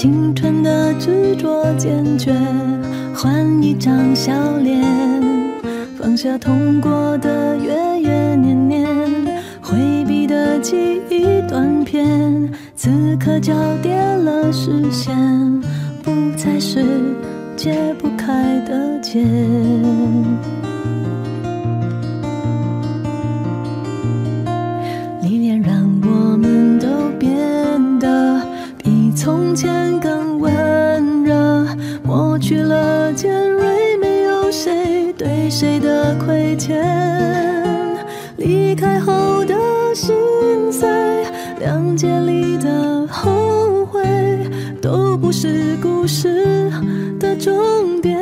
青春的执着坚决，换一张笑脸，放下痛过的月月年年，回避的记忆断片，此刻交叠了视线，不再是解不开的结。历练让我们都变得比从前更温热，抹去了尖锐，没有谁对谁的亏欠，离开后的心碎，两界里的后悔，都不是故事的终点。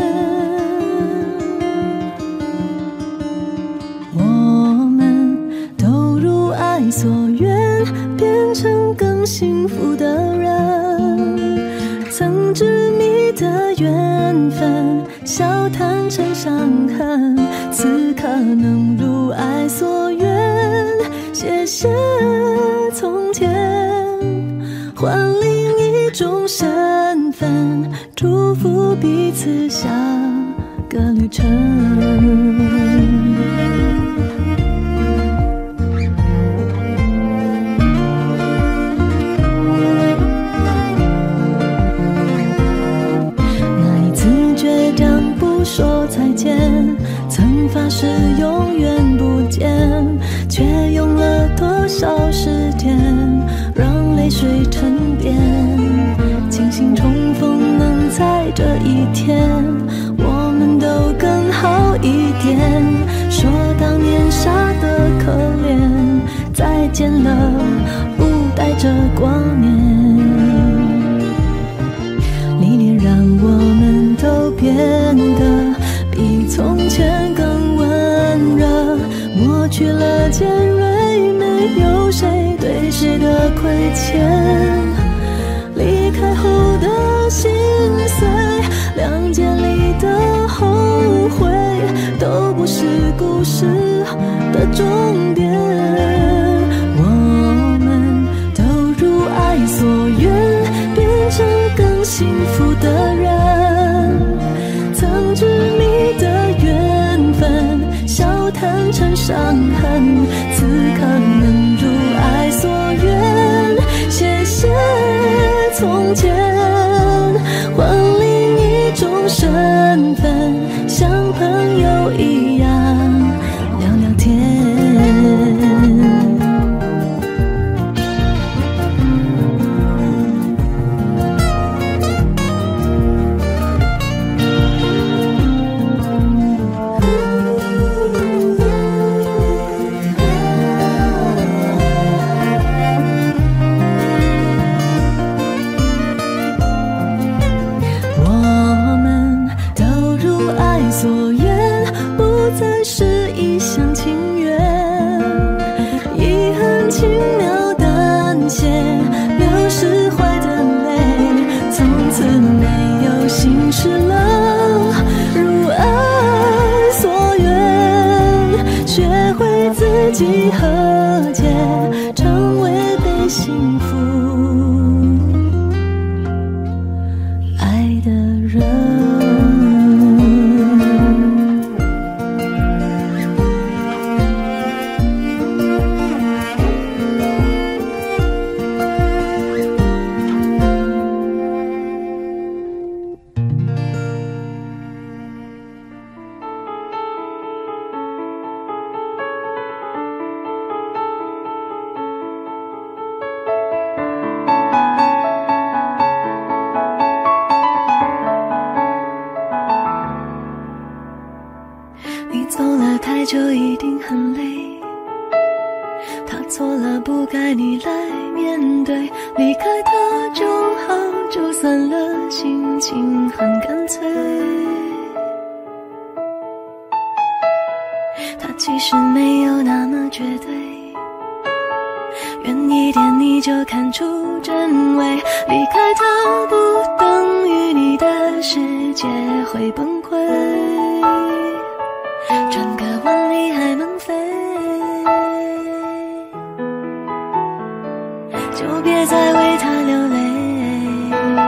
我们都如爱所愿，变成更幸福的人，曾执迷的缘分笑谈成伤痕，此刻能如爱所愿，谢谢从前，换另一种身份，祝福彼此下个旅程。说再见，曾发誓永远不见，却用了多少时间让泪水沉淀。庆幸重逢能在这一天，我们都更好一点。说当年傻得可怜，再见了不带着挂念。历练让我们都变得比从前更温热，抹去了尖锐，没有谁对谁的亏欠，离开后的心碎，两界里的后悔，都不是故事的终点。我们都如爱所愿，变成更幸福的人，曾执迷的缘分笑谈成伤痕，此刻能如爱所愿，谢谢从前，换另一种身份，像朋友一样聊聊天。自己和解，成为被幸福爱的人。你走了太久一定很累，他错了不该你来面对，离开他就好，就算了，心情很干脆。他其实没有那么绝对，远一点你就看出真伪，离开他不等于你的世界会崩溃，转个弯你还能飞，就别再为他流泪。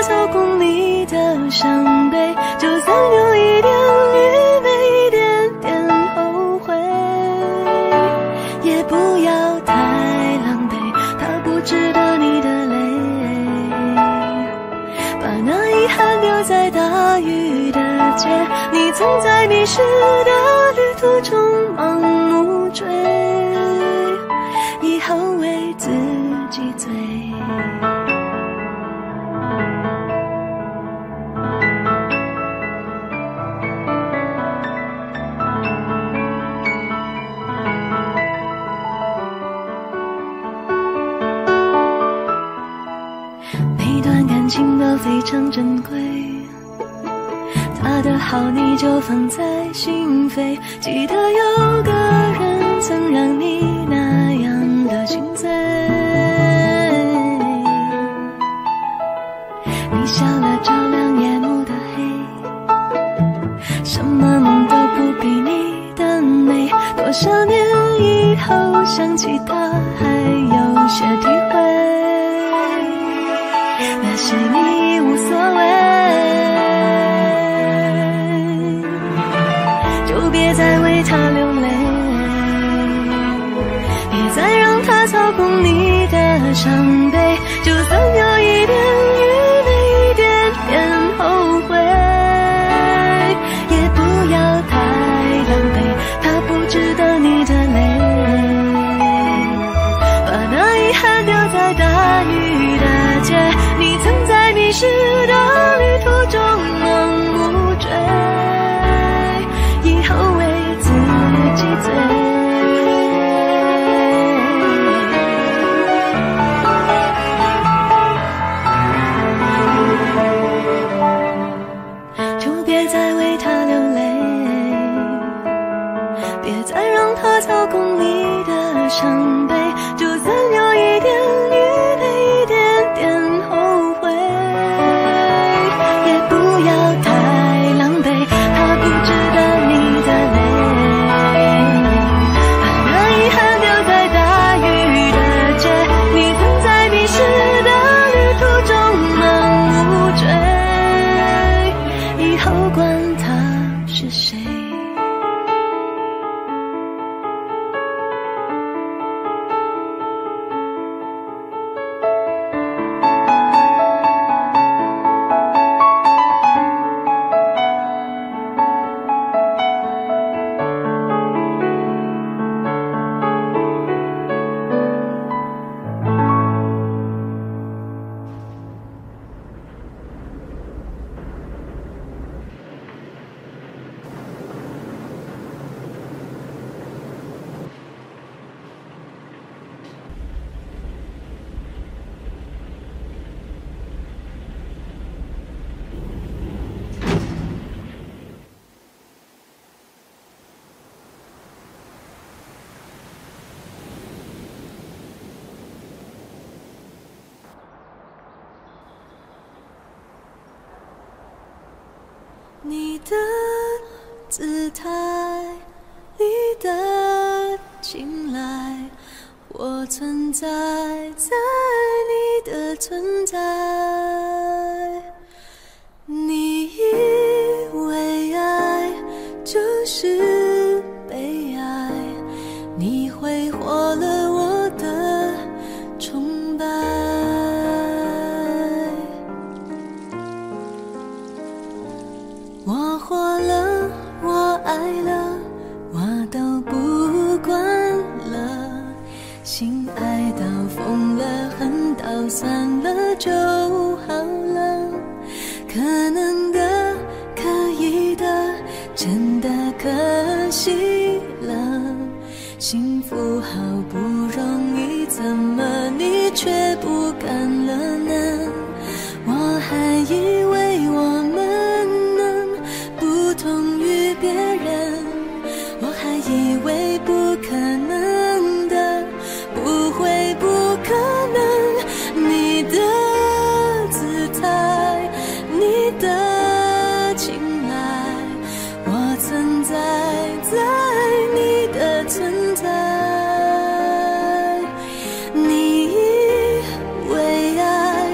操控你的伤悲，就算有一点愚昧，一点点后悔，也不要太狼狈，它不值得你的泪。把那遗憾丢在大雨的街，你曾在迷失的旅途中盲目追，以后为自己醉。每段感情都非常珍贵，他的好你就放在心扉，记得有个人曾让你那样的心醉。你笑了照亮夜幕的黑，什么梦都不比你的美，多少年以后想起他还有些体会，那时你无所谓，就别再为他流泪，别再让他操控你的伤悲，就算有一点愚昧，一点点后悔，也不要太狼狈，他不值得你的泪。把那遗憾丢在大雨的街，你曾在迷失的旅途中盲目追，以后为自己醉。就别再为他流泪，别再让他操控你的伤悲，就算有一点愚昧，一点点后悔，也不要太狼狈，他不值得你的泪。把那遗憾丢在大雨的街，你曾在迷失的旅途中盲目追，以后管他是谁。你的姿态，你的青睐，我存在在你的存在。你以为爱就是被爱，你挥霍了我的崇拜。我活了，我爱了，我都不管了，心爱到疯了，恨到算了就好了，可能的，可以的，真的可惜了，幸福好不容易，怎么你却不敢了呢？我还以为我们能不同于别人，我还以为不可能的，不会不可能。你的姿态，你的青睐，我存在在你的存在。你以为爱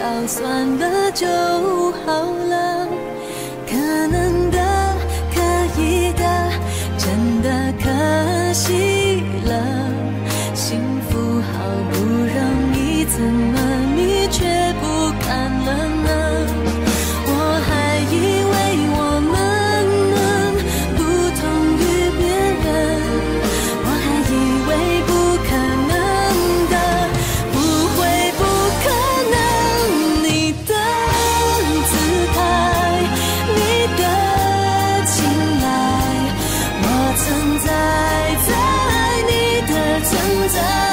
到算了就好了，可能的可以的真的可惜了，幸福好不容易怎么你却不看了呢？我还以为我们能不同于别人，我还以为不可能的，不会不可能。你的姿态，你的青睐，我存在在你的存在。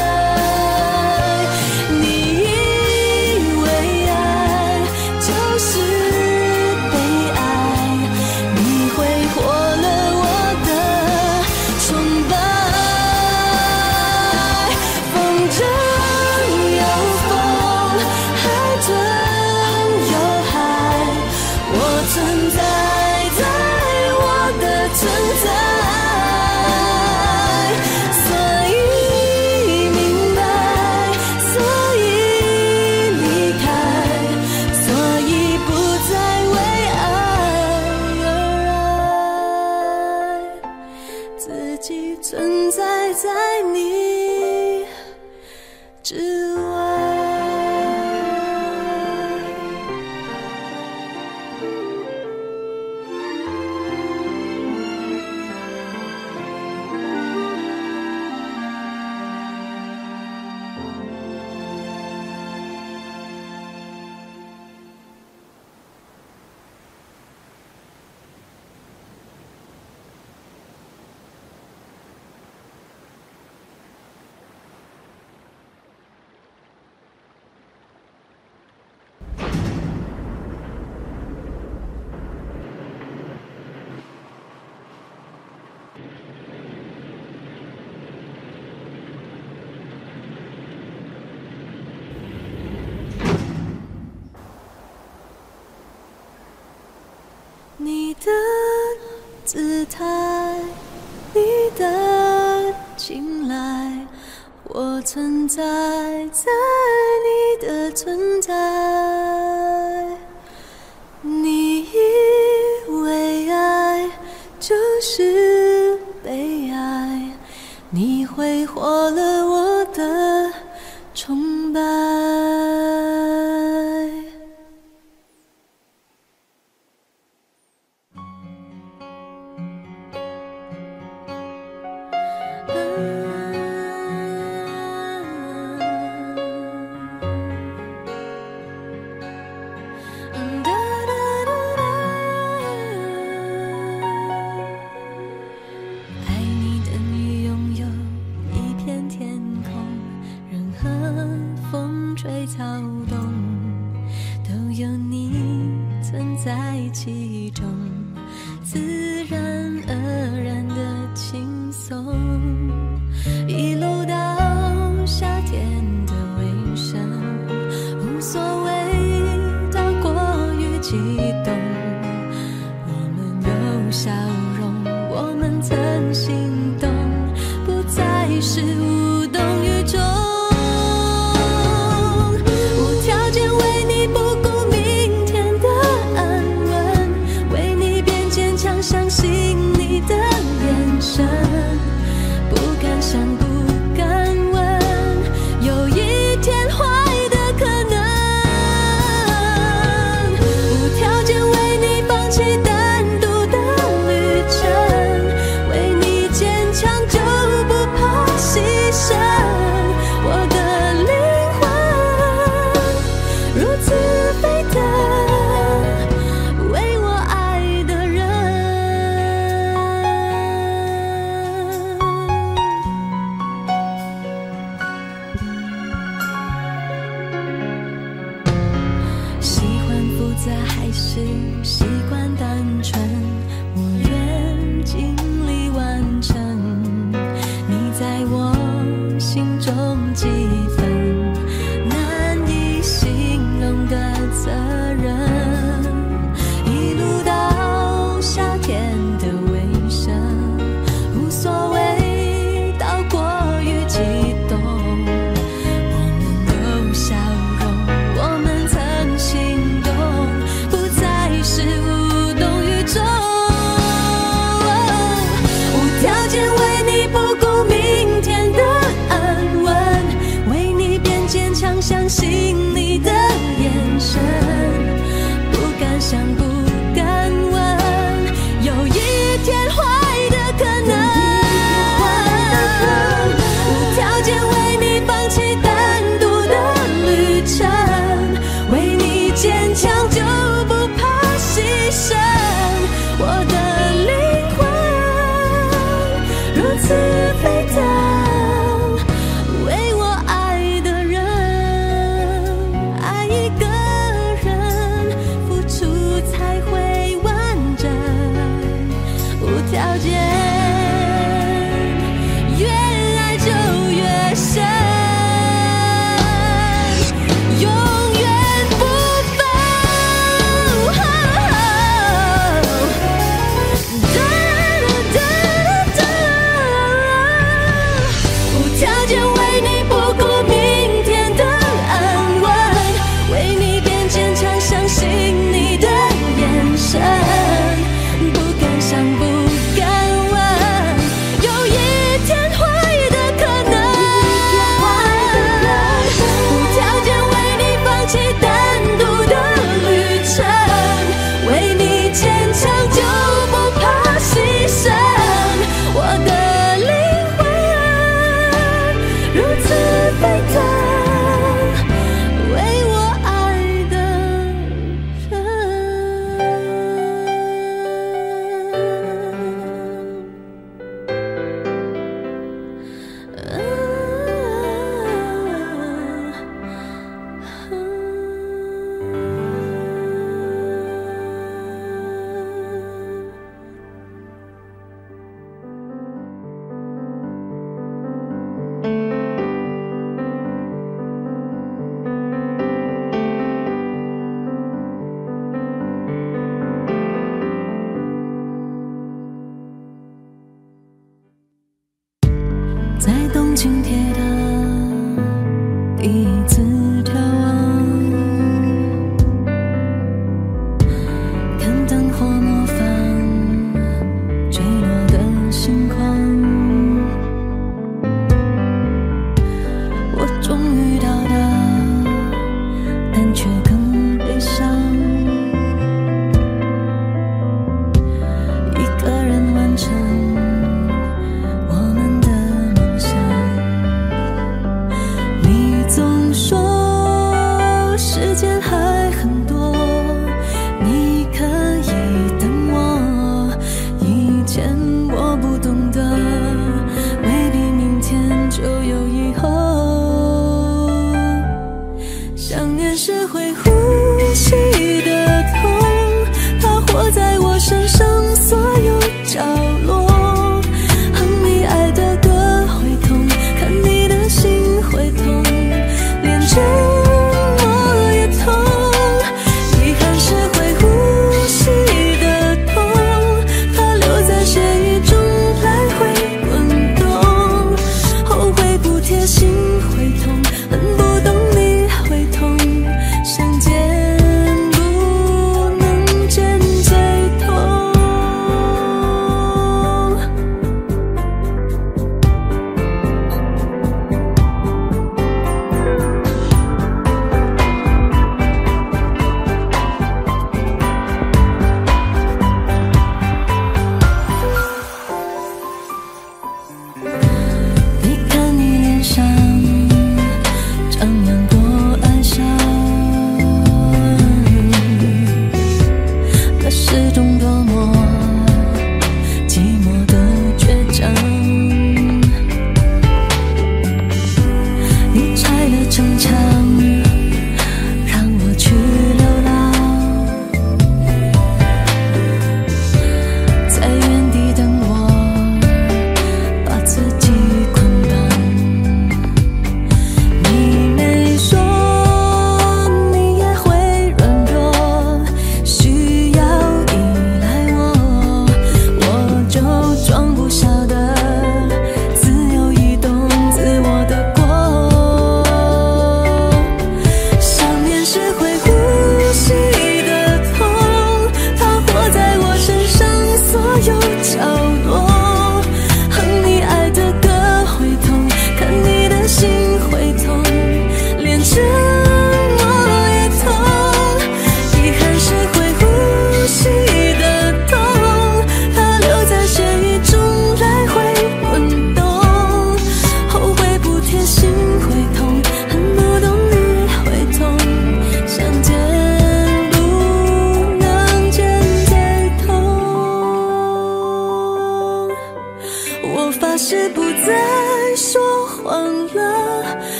存在在你之外。你的姿态，你的青睐，我存在在你的存在。你以为爱就是被爱，你挥霍了我的崇拜。草动都有你存在其中，自然而然的轻松，一路到夏天的尾声，无所谓到过于激动，我们有笑容，我们曾心动，不再是无动于衷。相信你的眼神，不敢想，不敢问，有一天坏的可能，无条件为你放弃单独的旅程，为你坚强就不怕牺牲，我的灵魂如此沸腾。还是习惯单纯，我愿尽力完成你在我心中几分难以形容的责任，一路到夏天的尾声，无所谓到过于激动，我们有笑容，我们信你的眼神，不敢想，不敢问，有一天坏的可能，无条件为你放弃单独的旅程，为你坚强就不怕牺牲，我的灵魂如此沸腾，为我爱的人，爱一个人，付出才会完整，无条件，越爱就越深，永远不分。无条件为你不顾明天的安稳，为你变坚强，相信你的眼神，不敢想，不敢问，有一天坏的可能，无条件为你放弃单独的旅程，为你坚强就不怕牺牲，我的灵魂如此沸腾，为我爱的在东京铁塔第一次眺望，看灯火模仿坠落的星光，我终于到达，但却更悲伤，一个人完成我们的梦想。你总说时间还很多，你可以等我，以前我不懂得，未必明天就有以后。想念是会呼吸的痛，它活在我身上所有角落，哼你爱的歌会痛，看你的心会痛，连沉默也痛。遗憾是会呼吸的痛，它留在血液中来回滚动。后悔不贴心会痛，恨不懂你会痛，想见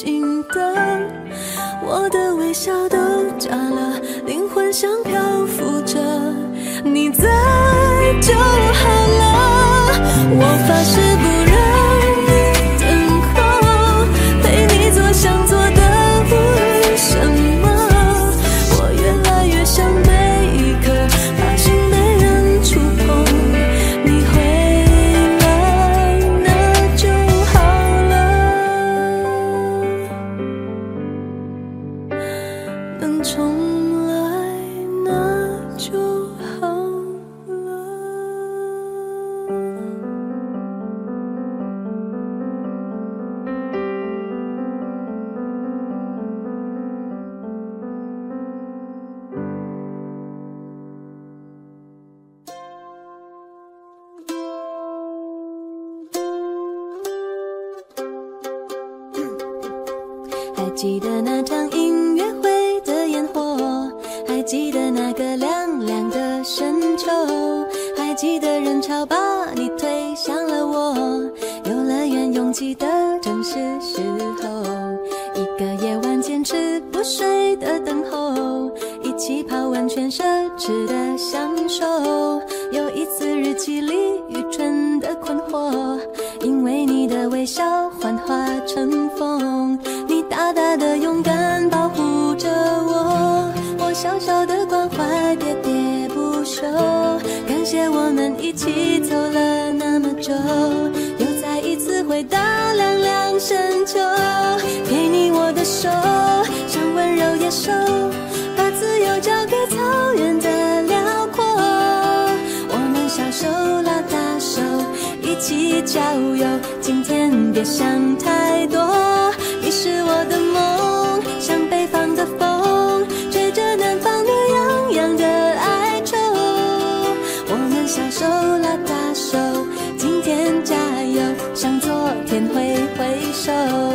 心的，我的微笑都假了，灵魂像漂浮着，你在就好了。我发誓不让你等候，陪你做想做的无什么。我越来越想每一刻怕心被人触碰，你回来那就好了，能重来那就好了。还记得那场音乐会的烟火，还记得那个凉凉的深秋，还记得人潮把你推向了我，游乐园拥挤的正是时候，一个夜晚坚持不睡的等候，一起泡温泉奢侈的享受，有一次日记里愚蠢的困惑，因为你的微笑幻化成风，你大大的勇敢保护着我，我小小的关怀喋喋不休，感谢我们一起走了那么久，又再一次回到凉凉深秋，给你我的手，像温柔野兽，把自由交给草原的辽阔，我们小手拉大手，一起郊游，今天别想太多，你是我的梦，像北方的风，吹着南方暖洋洋的哀愁，我们小手拉大手，今天加油，向昨天挥挥手。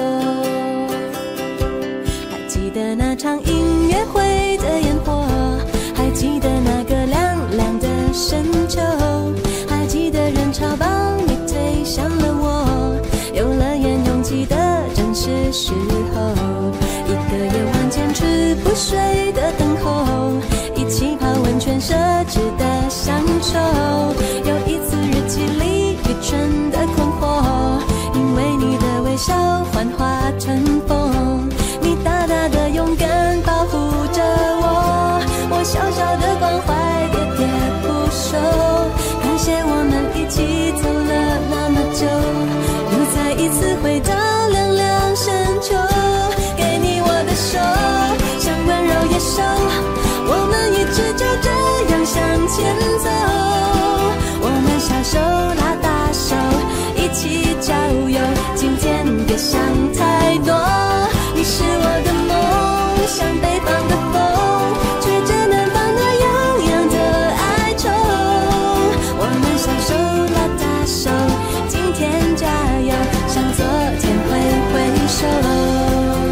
还记得那场音乐会的烟火，还记得那个凉凉的深秋，还记得人潮把你推向了我，游乐园拥挤的正是时候，一个夜晚坚持不睡的等候，一起泡温泉奢侈的享受，有一次日记里愚蠢的困惑，因为你的微笑幻化成风，你大大的勇敢保护着我，我小小的关怀喋喋不休，感谢我们一起走了那么久，又再一次回到凉凉深秋，给你我的手，像温柔野兽，我们一直就这样向前走，我们小手拉大手，一起郊游，今天别想太多，你是我的梦，像北方的风，吹着南方暖洋洋的哀愁，我们小手拉大手，今天加油，向昨天挥挥手。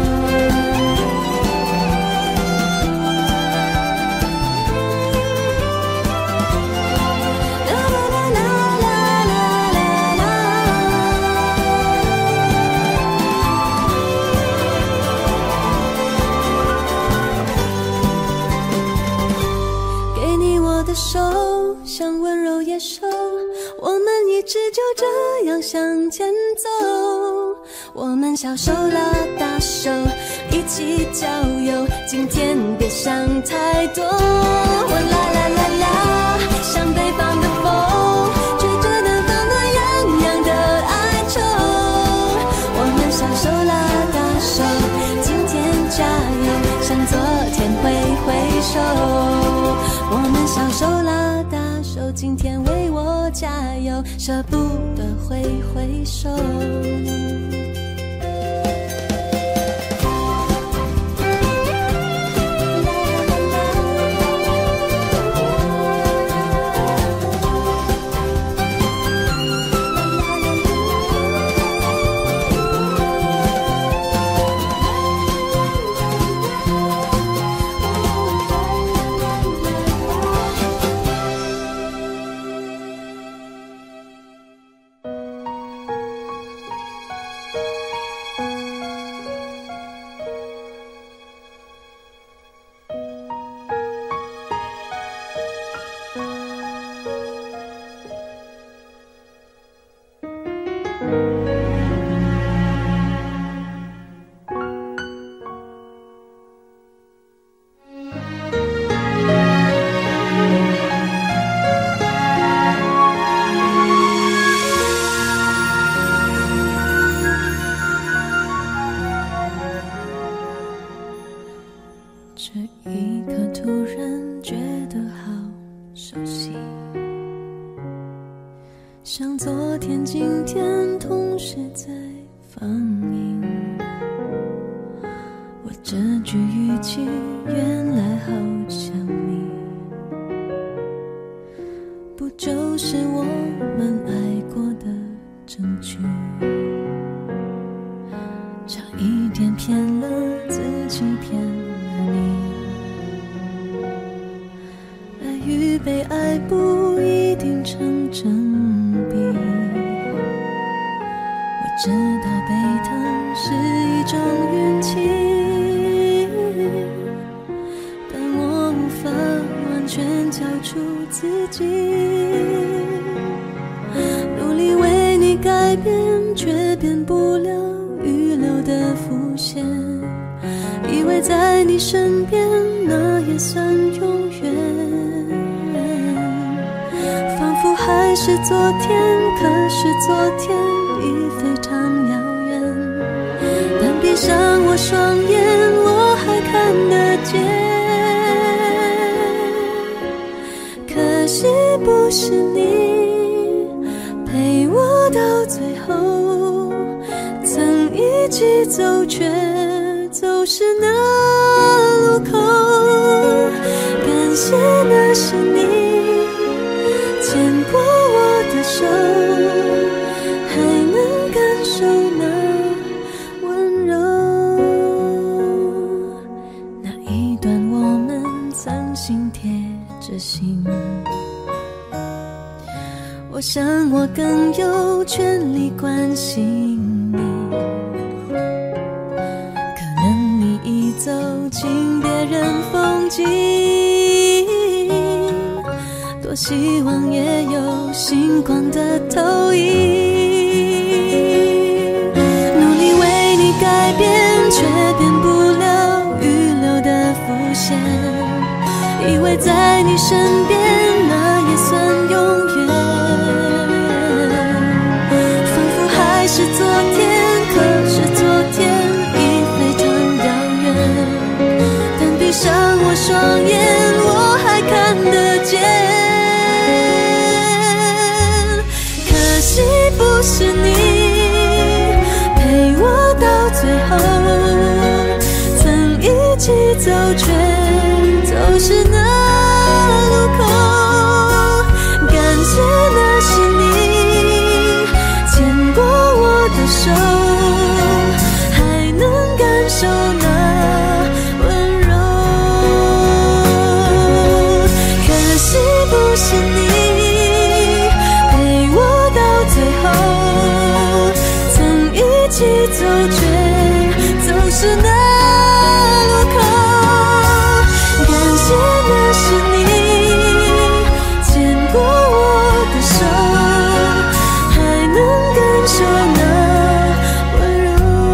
给你我的手，像温柔野兽，我们一直就这样向前走，我们小手拉大手，一起郊游，今天别想太多，我啦啦啦啦，像北方的风，吹着南方暖洋洋的哀愁，我们小手拉大手，今天加油，向昨天挥挥手，我们小手拉大手，今天为我加油，舍不得挥挥手。 这一刻突然觉得好熟悉，像昨天今天同时在放映。我这句语气原来好像你，不就是我们爱过的证据？差一点骗了自己，骗了你。爱与被爱不一定成正比，我知道被疼是一种运气，但我无法完全交出自己。努力为你改变，却变不了预留的伏线，以为在你身边那也算永远，仿佛还是昨天，可是昨天已非常遥远。但闭上我双眼，我还看得见。可惜不是你陪我到最后，曾一起走，却走失那路口。感谢那是你牵过我的手，还能感受那温柔。那一段我们曾心贴着心，我想我更有权利关心你。可能你已走进别人风景，多希望也有星光的投影。努力为你改变，却变不了预留的伏线，以为在你身边那也算永远，仿佛还是昨天，可是昨天已非常遥远。但闭上我双眼，我还看得见。可惜不是你陪我到最后，曾一起走，却走失那路口。感谢那是你牵过我的手，还能感受那温柔。可惜不是你陪我到最后，曾一起走，却走失那路口。感谢那是你牵过我的手，还能感受那温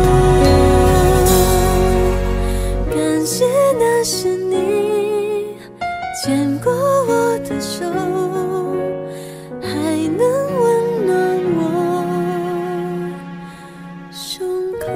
柔。感谢那是你牵过我的手，还能温暖我胸口。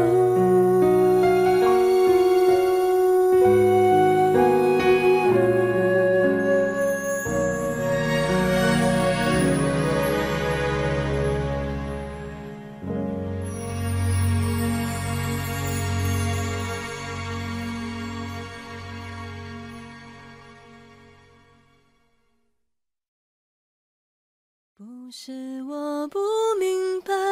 不是我不明白，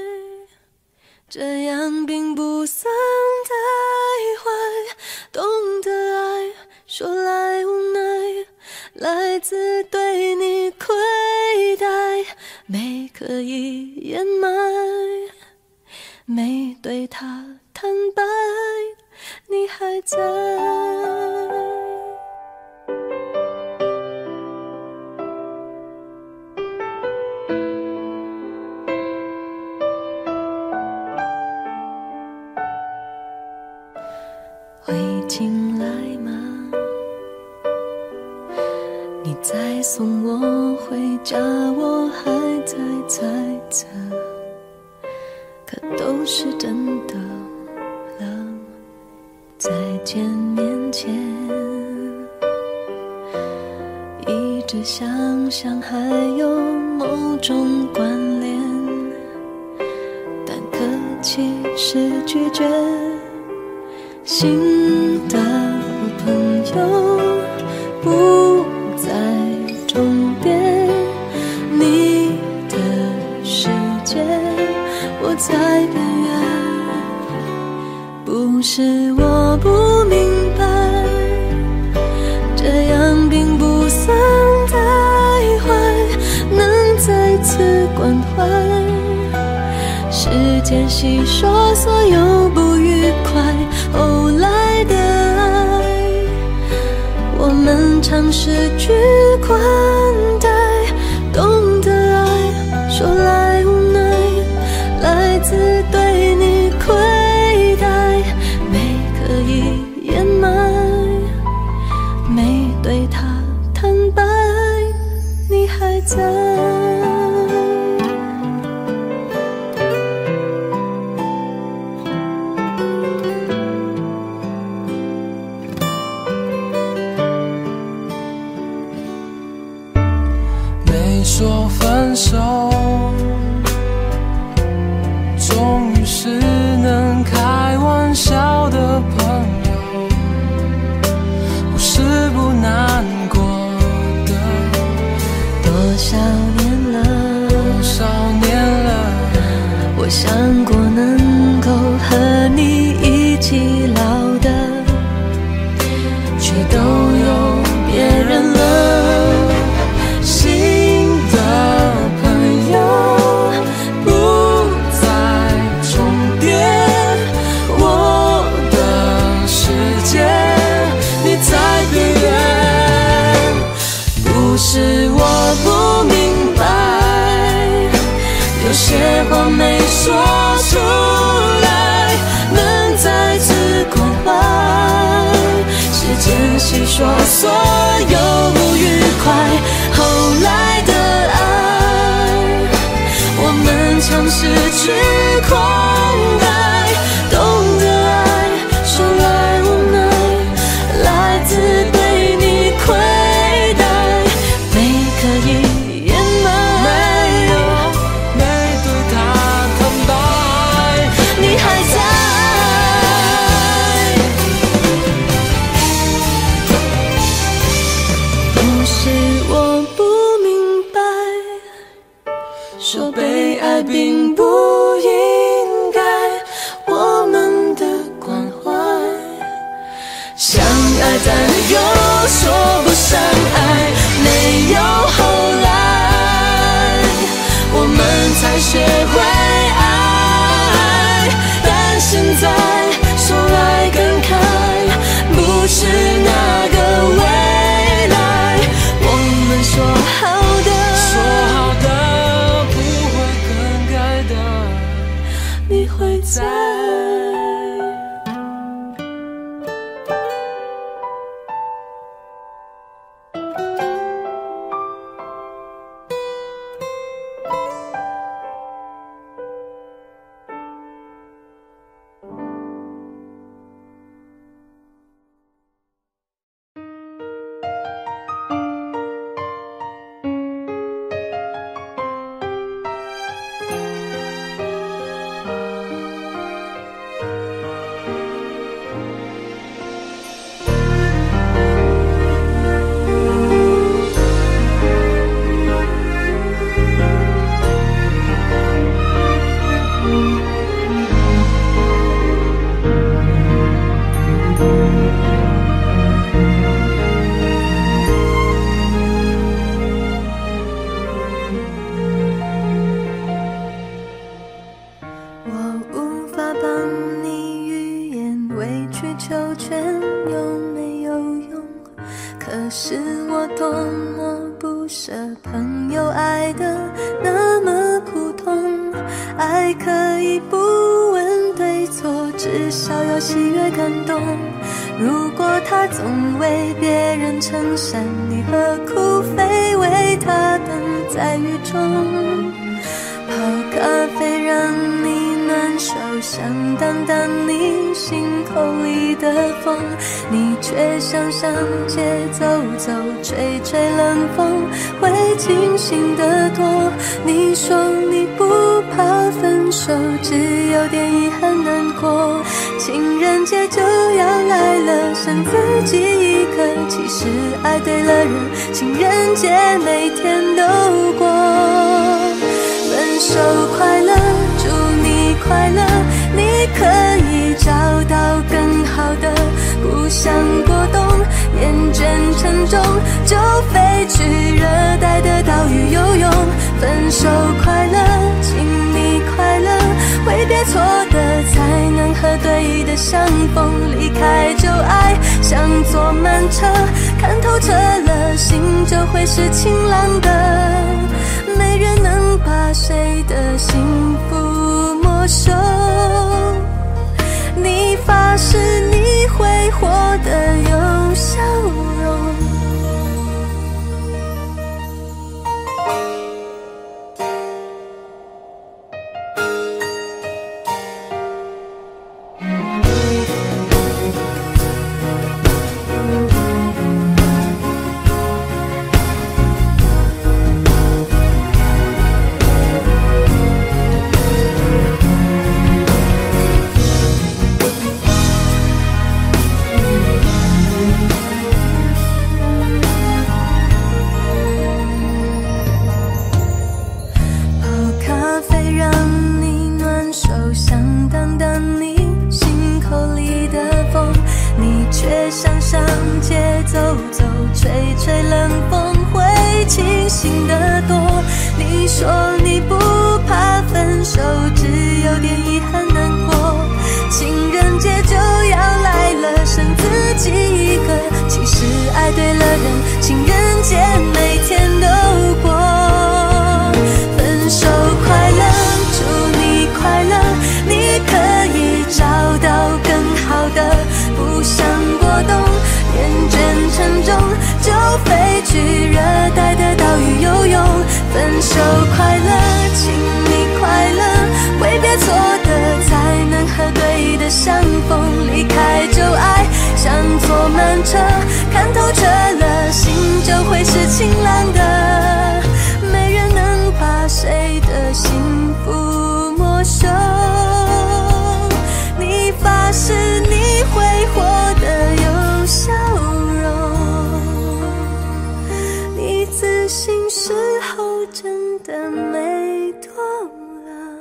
这样并不算太坏。懂得爱，说来无奈，来自对你亏待，没刻意掩埋，没对他坦白，你还在。会进来吗？你再送我回家，我还在猜测，可都是真的了。再见面前是想象还有某种关联，但可其实拒绝。新的朋友不在终点，你的世界我在边缘。不是我不明白，这样并不算太坏，能再次关怀。时间细说所有不愉快，后来的爱，我们尝试去宽待，懂得爱，说来无奈，来自对你亏待，没可以掩埋，没对他坦白，你还在。 说分手，终于是能开玩笑的朋友，不是不难过的。 多少年了，我想过能够和你一起老的，却都有别人了。是我不明白，有些话没说出来，能再次关怀。时间细说所有不愉快，后来的爱，我们尝试去宽待，懂得爱，说来无奈，来自对你亏。 说被爱并不应该我们的关怀，相爱但又说不上爱，没有后来，我们才学会爱。但现在说来感慨，不是那个未来，我们说好的，你会在。可是我多么不舍朋友爱的那么苦痛，爱可以不问对错，至少有喜悦感动。如果他总为别人撑伞，你何苦非为他等在雨中？泡咖啡让你暖手想挡挡你心口里的风，你却想上街走走，吹吹冷风，会清醒得多。你说你不怕分手，只有点遗憾难过。情人节就要来了，剩自己一个，其实爱对了人，情人节每天都过。分手快乐，祝你快乐，你可以找到更好的，不想过冬，厌倦沉重，就飞去热带的岛屿游泳。分手快乐，请你快乐，挥别错的才能和对的相逢，离开旧爱像坐慢车，看透彻了心就会是晴朗的，没人能把谁的幸福没收。你发誓你会活得有笑容，分手快乐，请你快乐，挥别错的才能和对的相逢，离开旧爱像坐慢车，看透彻了心就会是晴朗的，没人能把谁的幸福没收。你发誓你会活得有笑容，你自信时候真的没多了。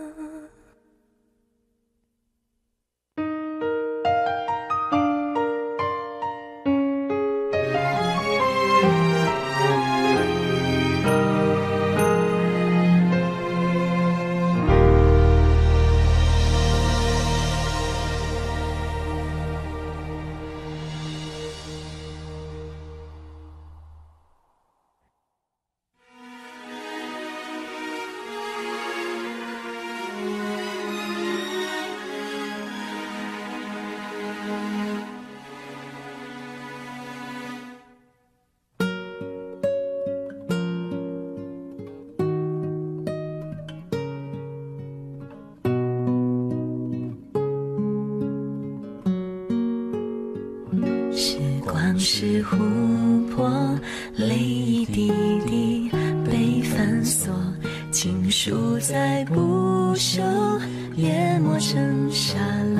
是琥珀，泪一滴滴被反锁，情书再不朽，也磨成沙漏。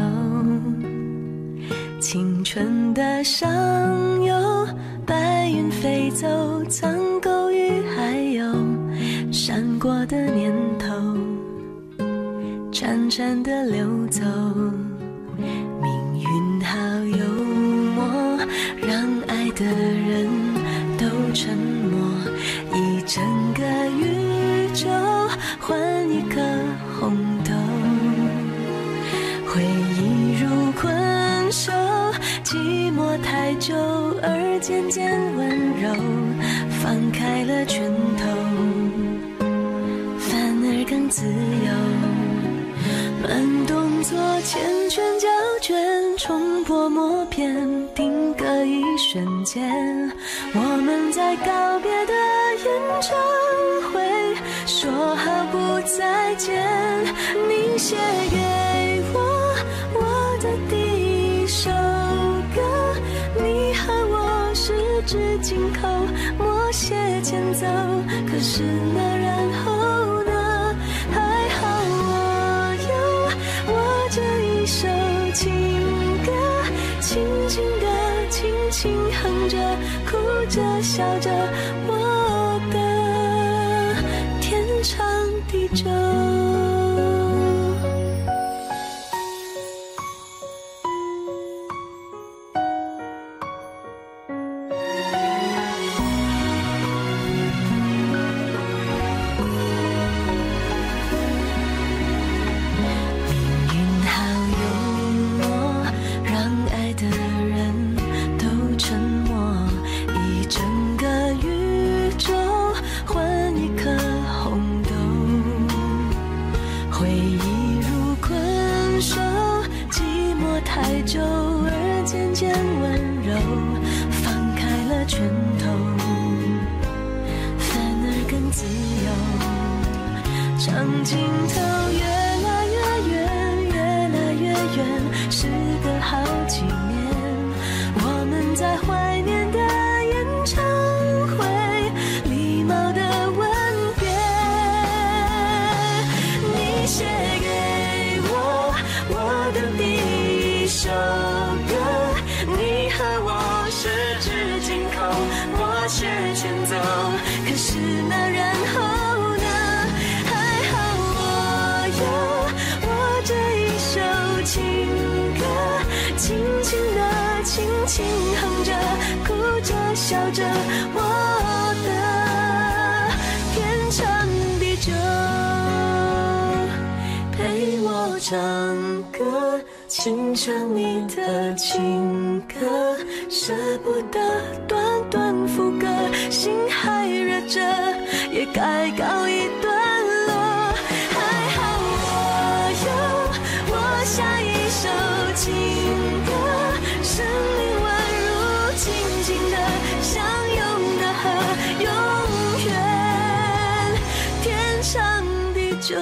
青春的上游，白云飞走，苍狗与还有闪过的念头，潺潺的流走。命运好幽默，让爱的人都沉默，一整个宇宙换一颗红豆，回忆如困兽，寂寞太久而渐渐温柔，放开了拳头，反而更自由。慢动作缱绻胶卷，重播默片，定格一瞬间，我们在告别的演唱会说好不再见，你写给我至金口，默写前奏。可是那然后呢？还好我有我这一首情歌，轻轻地轻轻哼着，哭着笑着，我的天长地久。太久而渐渐温柔，放开了拳头，反而更自由。长镜头越来越远，越来越远，时隔好几年，我们在怀念的演唱会，礼貌的吻别。你写给我我的第一首歌，你和我十指紧扣，默写前奏。可是那然后呢？还好我有我这一首情歌，轻轻地轻轻哼着，哭着笑着，我的天长地久。陪我唱歌，轻唱你的情歌，舍不得短短副歌，心还热着，也该告一段落。还好我有我下一首情歌，生命宛如静静的相拥的河，永远天长地久。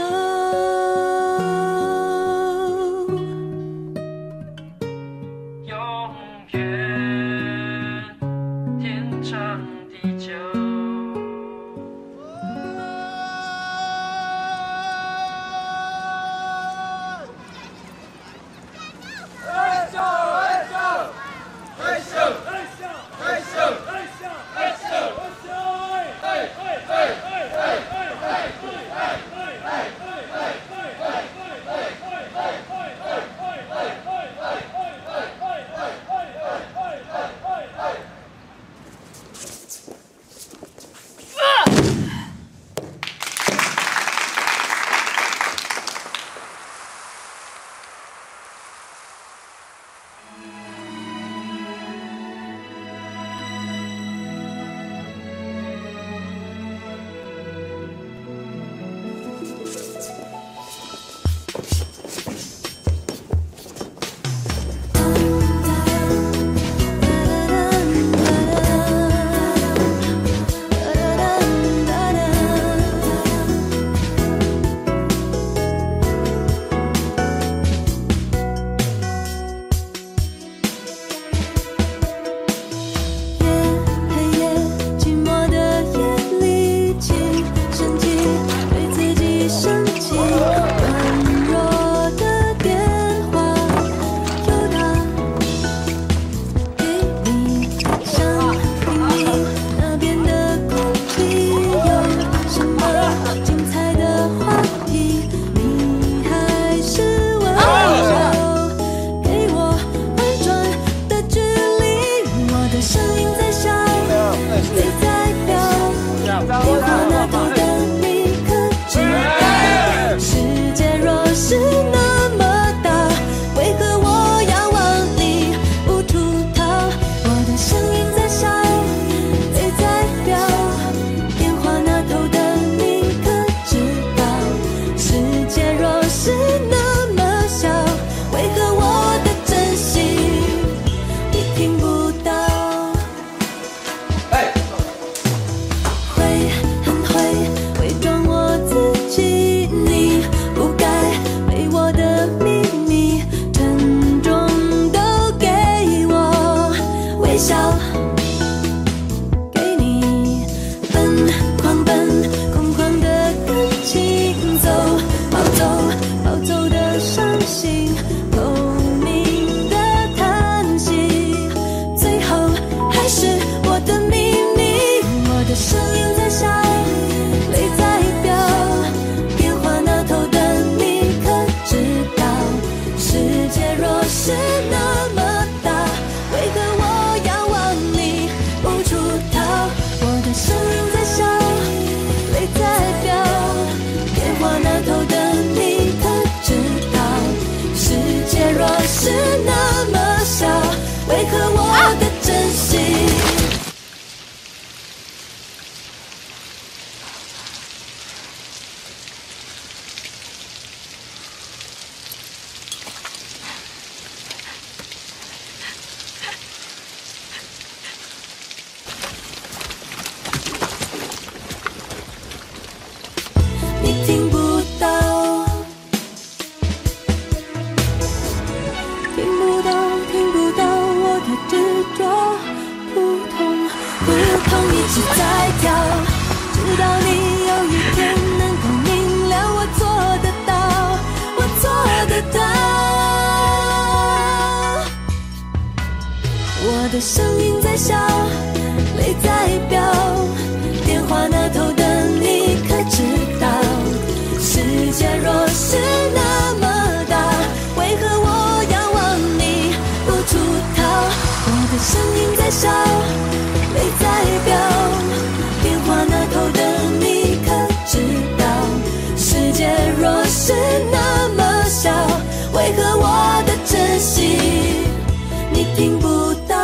我的声音在笑，泪在飙，电话那头的你可知道，世界若是那么大，为何我要往你不出逃？我的声音在笑，泪在飙，电话那头的你可知道，世界若是那么小，为何我的真心你听不到？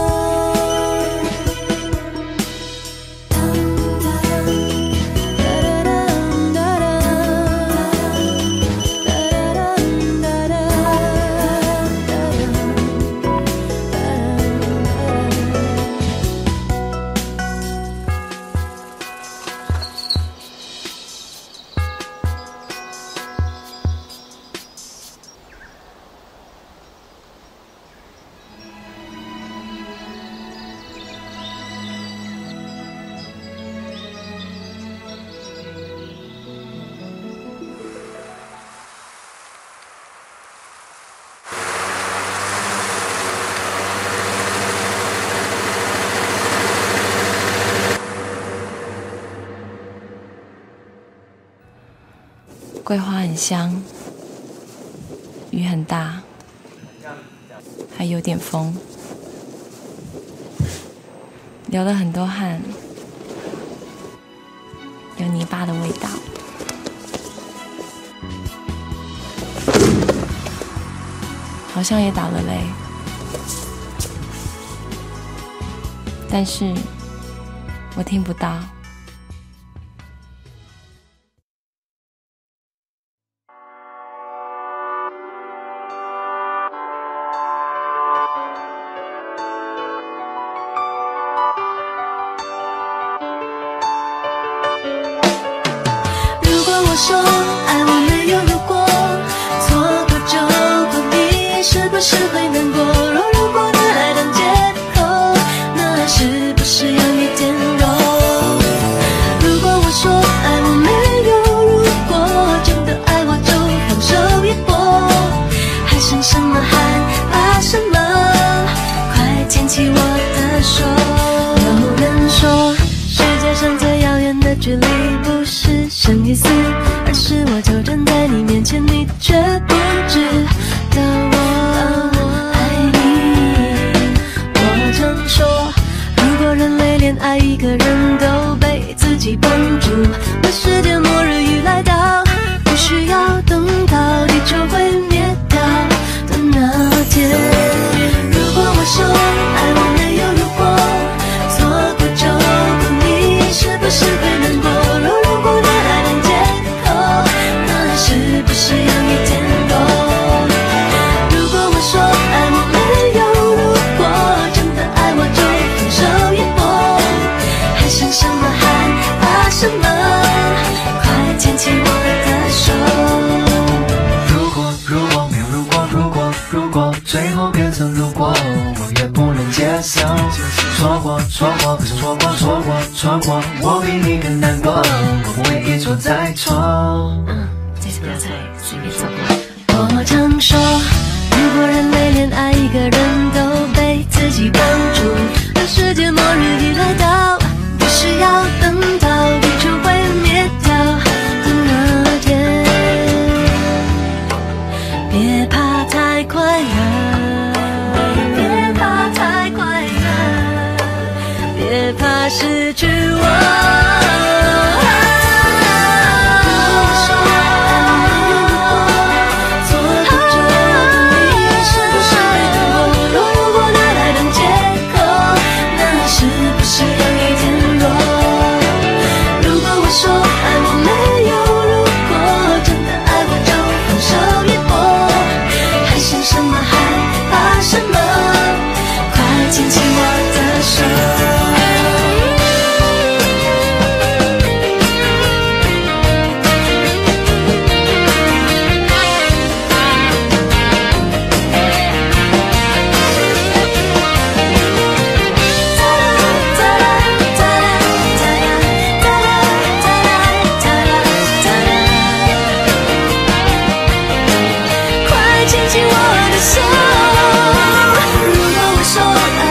桂花很香，雨很大，还有点风，流了很多汗，有泥巴的味道。好像也打了雷，但是我听不到。 说爱我没有如果，错过就过，你是不是会难过？若如果的爱当借口，那是不是有一点弱？如果我说爱我没有如果，真的爱我就放手一搏，还剩什么害怕什么？快牵起我的手。有人说世界上最遥远的距离不是生与死，而是我就站在你面前，你却不知道我爱你。我常说，如果人类连爱一个人都被自己绑住，那世界末日已来到，不需要等到地球会灭掉的那天。如果我说爱我没有如果，错过就过，你是不是会难过？如果的爱当借口，那是不是有一点弱？如果我说爱我没有如果，真的爱我就放手一搏，还剩什么害怕什么？快牵起我的手。 如果没有如果最后变成如果，我也不能接受。错过不是错过，我比你更难过，我不会一错再错。 这次不要再随便走。我常说，如果人类连爱一个人都被自己绑住，那世界末日已来到，不需要等到地球会灭掉的那天。别怕太快乐，别怕太快乐，别怕失去我。牵起我的手。快牵起我的手。如果我说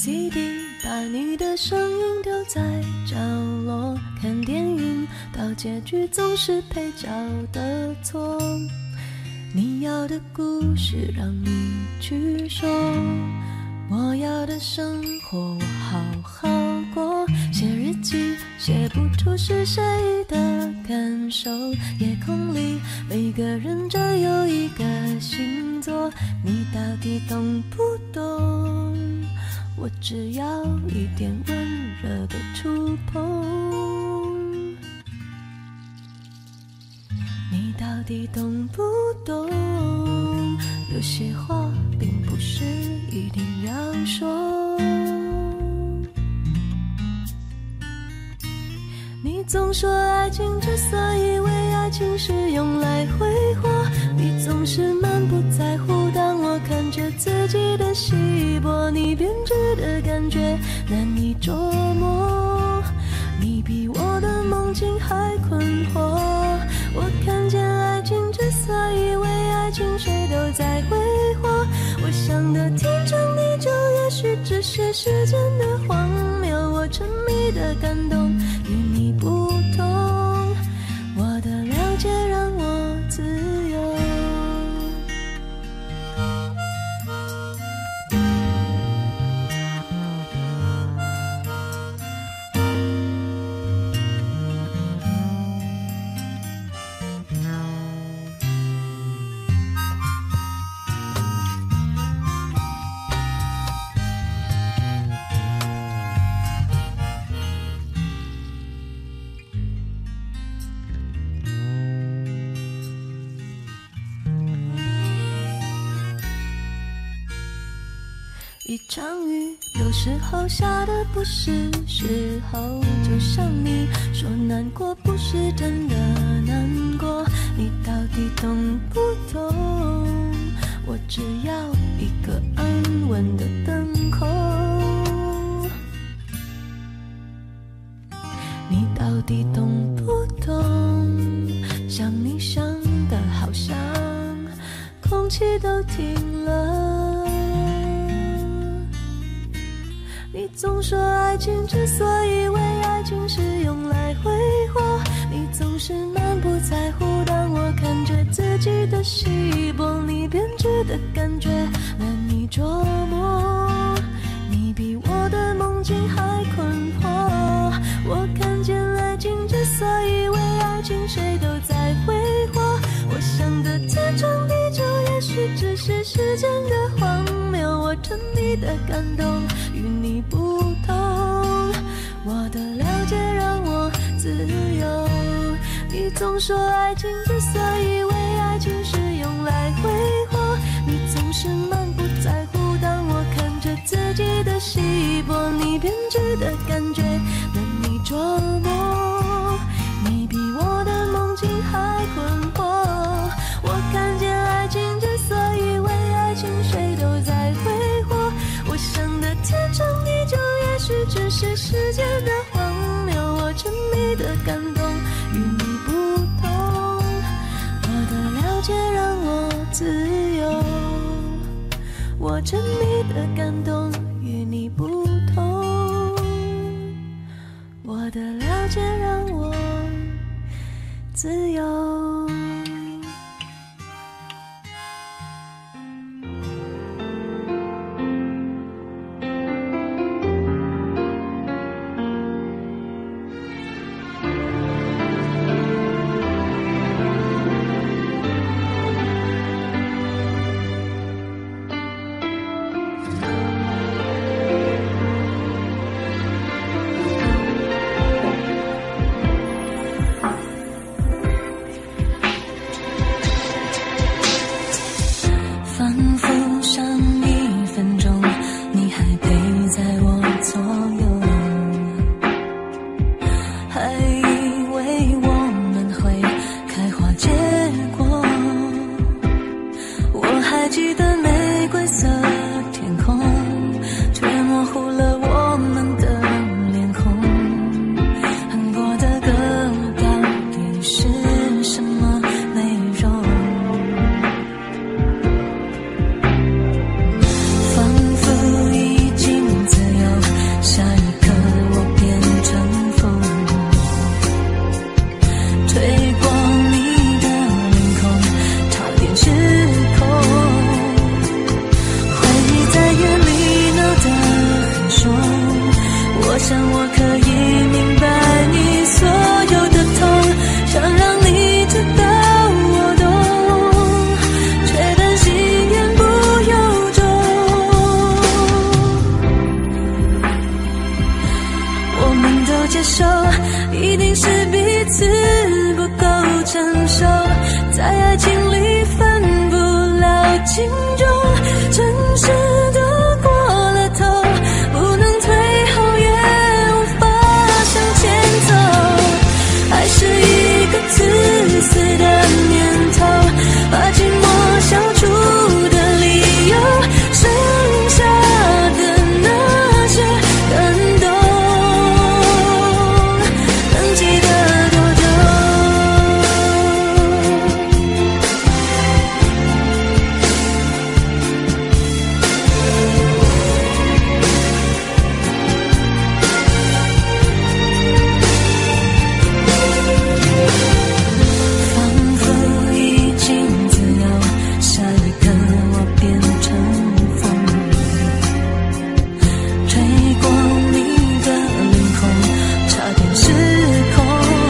CD， 把你的声音丢在角落，看电影到结局总是配角的错。你要的故事让你去说，我要的生活我好好过。写日记写不出是谁的感受，夜空里每个人只有一个星座，你到底懂不懂？我只要一点温热的触碰，你到底懂不懂？有些话并不是一定要说。你总说爱情之所以为爱情是用来挥霍，你总是满不在乎当我看着自己的稀薄，你编织的感觉难以捉摸，你比我的梦境还困惑。我看见爱情之所以为爱情谁都在挥霍，我想的天长地久也许只是时间的荒谬，我沉迷的感动与你不同，我的了解让我自由。一场雨有时候下的不是时候，就像你说难过不是真的难过，你到底懂不懂？我只要一个安稳的灯口，你到底懂不懂？想你想的好像空气都停了，你总说爱情之所以为爱情是用来挥霍，你总是满不在乎当我看着自己的稀薄，你编织的感觉难以捉摸，你比我的梦境还困惑。我看见爱情之所以为爱情谁都在挥霍，我想的天长地久也许只是时间的荒谬，我沉迷的感动与你不同，我的了解让我自由。你总说爱情之所以为爱情是用来挥霍，你总是满不在乎当我看着自己的稀薄，你编织的感觉难以捉摸，你比我的梦境还困惑。我看见爱情之所以为爱情谁都在挥霍，我想的天长地久也许只是时间的荒谬，我沉迷的感动与你不同，我的了解让我自由，我沉迷的感动与你不同，我的了解让我自由。 接受，一定是彼此不够成熟，在爱情里分不了轻重，真实的过了头，不能退后也无法向前走，还是一个自私的念头，把寂寞消除的理由，剩下的那些感动，能记得多久？仿佛已经自由，下一刻我变成风，吹过你的领空，差点失控，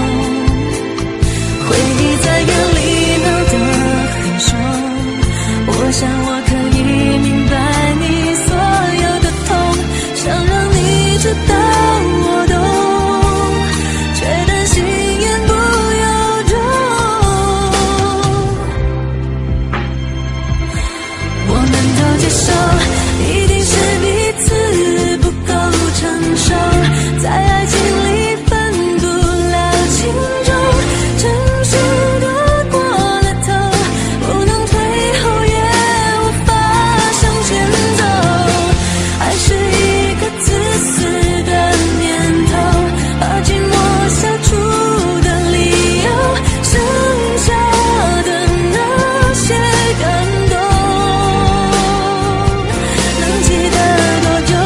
回忆在眼里闹得很凶，我想我可以明白你所有的痛，想让你知道我懂，却担心言不由衷，我们都接受，一定是彼此不够成熟，在爱情里分不了轻重，真实的过了头，不能退后也无法向前走，还是一个自私的念头，把寂寞消除的理由，剩下的那些感动，能记得多久？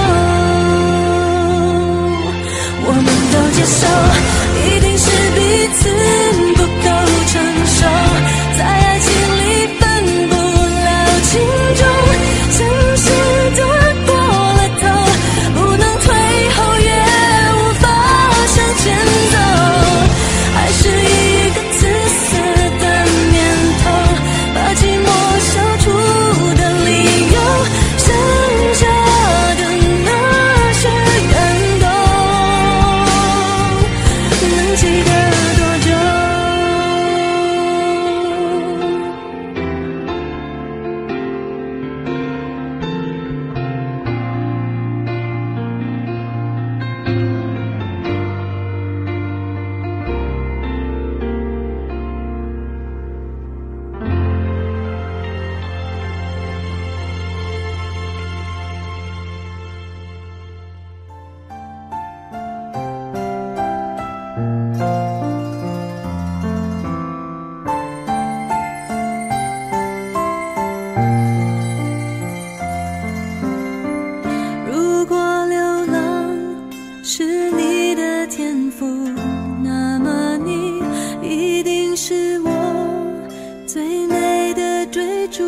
我们都接受，一定是彼此不够成熟，在爱情里分不了轻重，真实的过了头，不能退后也无法向前走，还是一个自私的念头，把寂寞消除的理由，剩下的那些感动，能记得多久？如果流浪是你的天赋，那么你一定是我最美的追逐。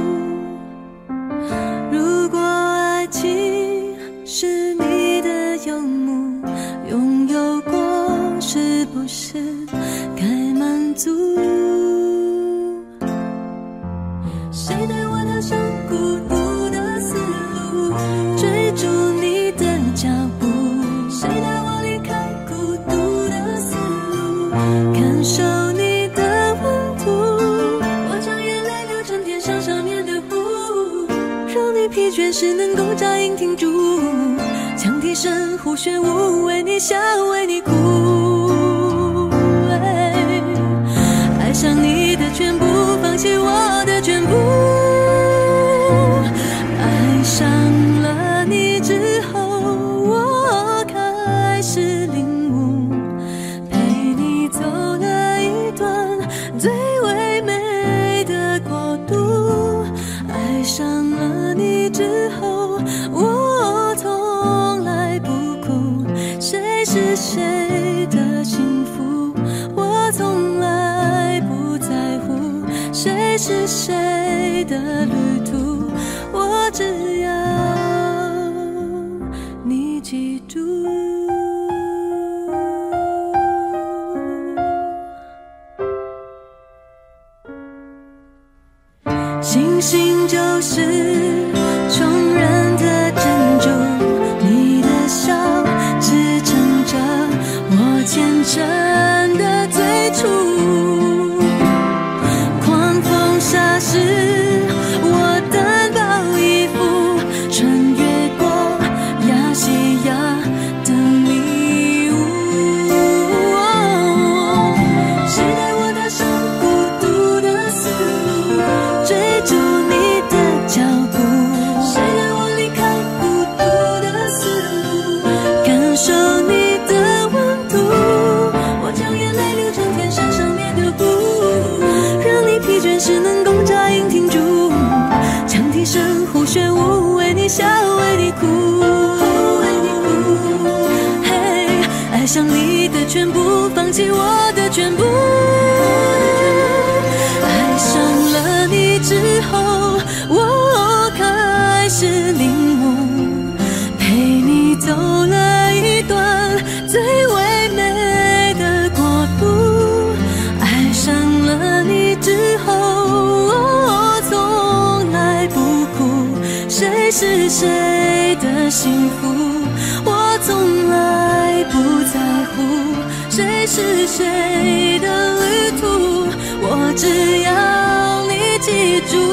如果爱情是你的游牧，拥有过是不是该满足？谁带我踏上孤独的丝路，追逐你的脚步？谁带我离开孤独的丝路，感受你的温度？我将眼泪流成天上上面的雾，让你疲倦时能够扎营停住，羌笛声呼旋舞，为你笑为你哭。爱上你的全部，放弃我的全部。爱上了你之后，我开始领悟，陪你走了一段最唯美的国度。爱上了你之后，我从来不哭，谁是谁的幸福，我从来不在乎，谁是谁的旅途，我只要你记住。星星就是穷人的珍珠，你的笑支撑着生的最初。狂风沙时，我单薄衣服，穿越过亚细亚的迷雾。谁带我踏上孤独的丝路，追逐你的脚步？谁让我离开孤独的丝路，感受你的温度？我将眼泪流成天山上面的湖，让你疲倦时能够扎营停住。羌笛声呼旋舞，为你笑，为你哭，为你哭。嘿，爱上你的全部，放弃我的全部。爱上了你之后，我开始领悟，陪你走了一段最唯美的国度。爱上了你之后，我从来不哭，谁是谁的幸福，我从来不在乎，谁是谁的旅途，我只要你记住。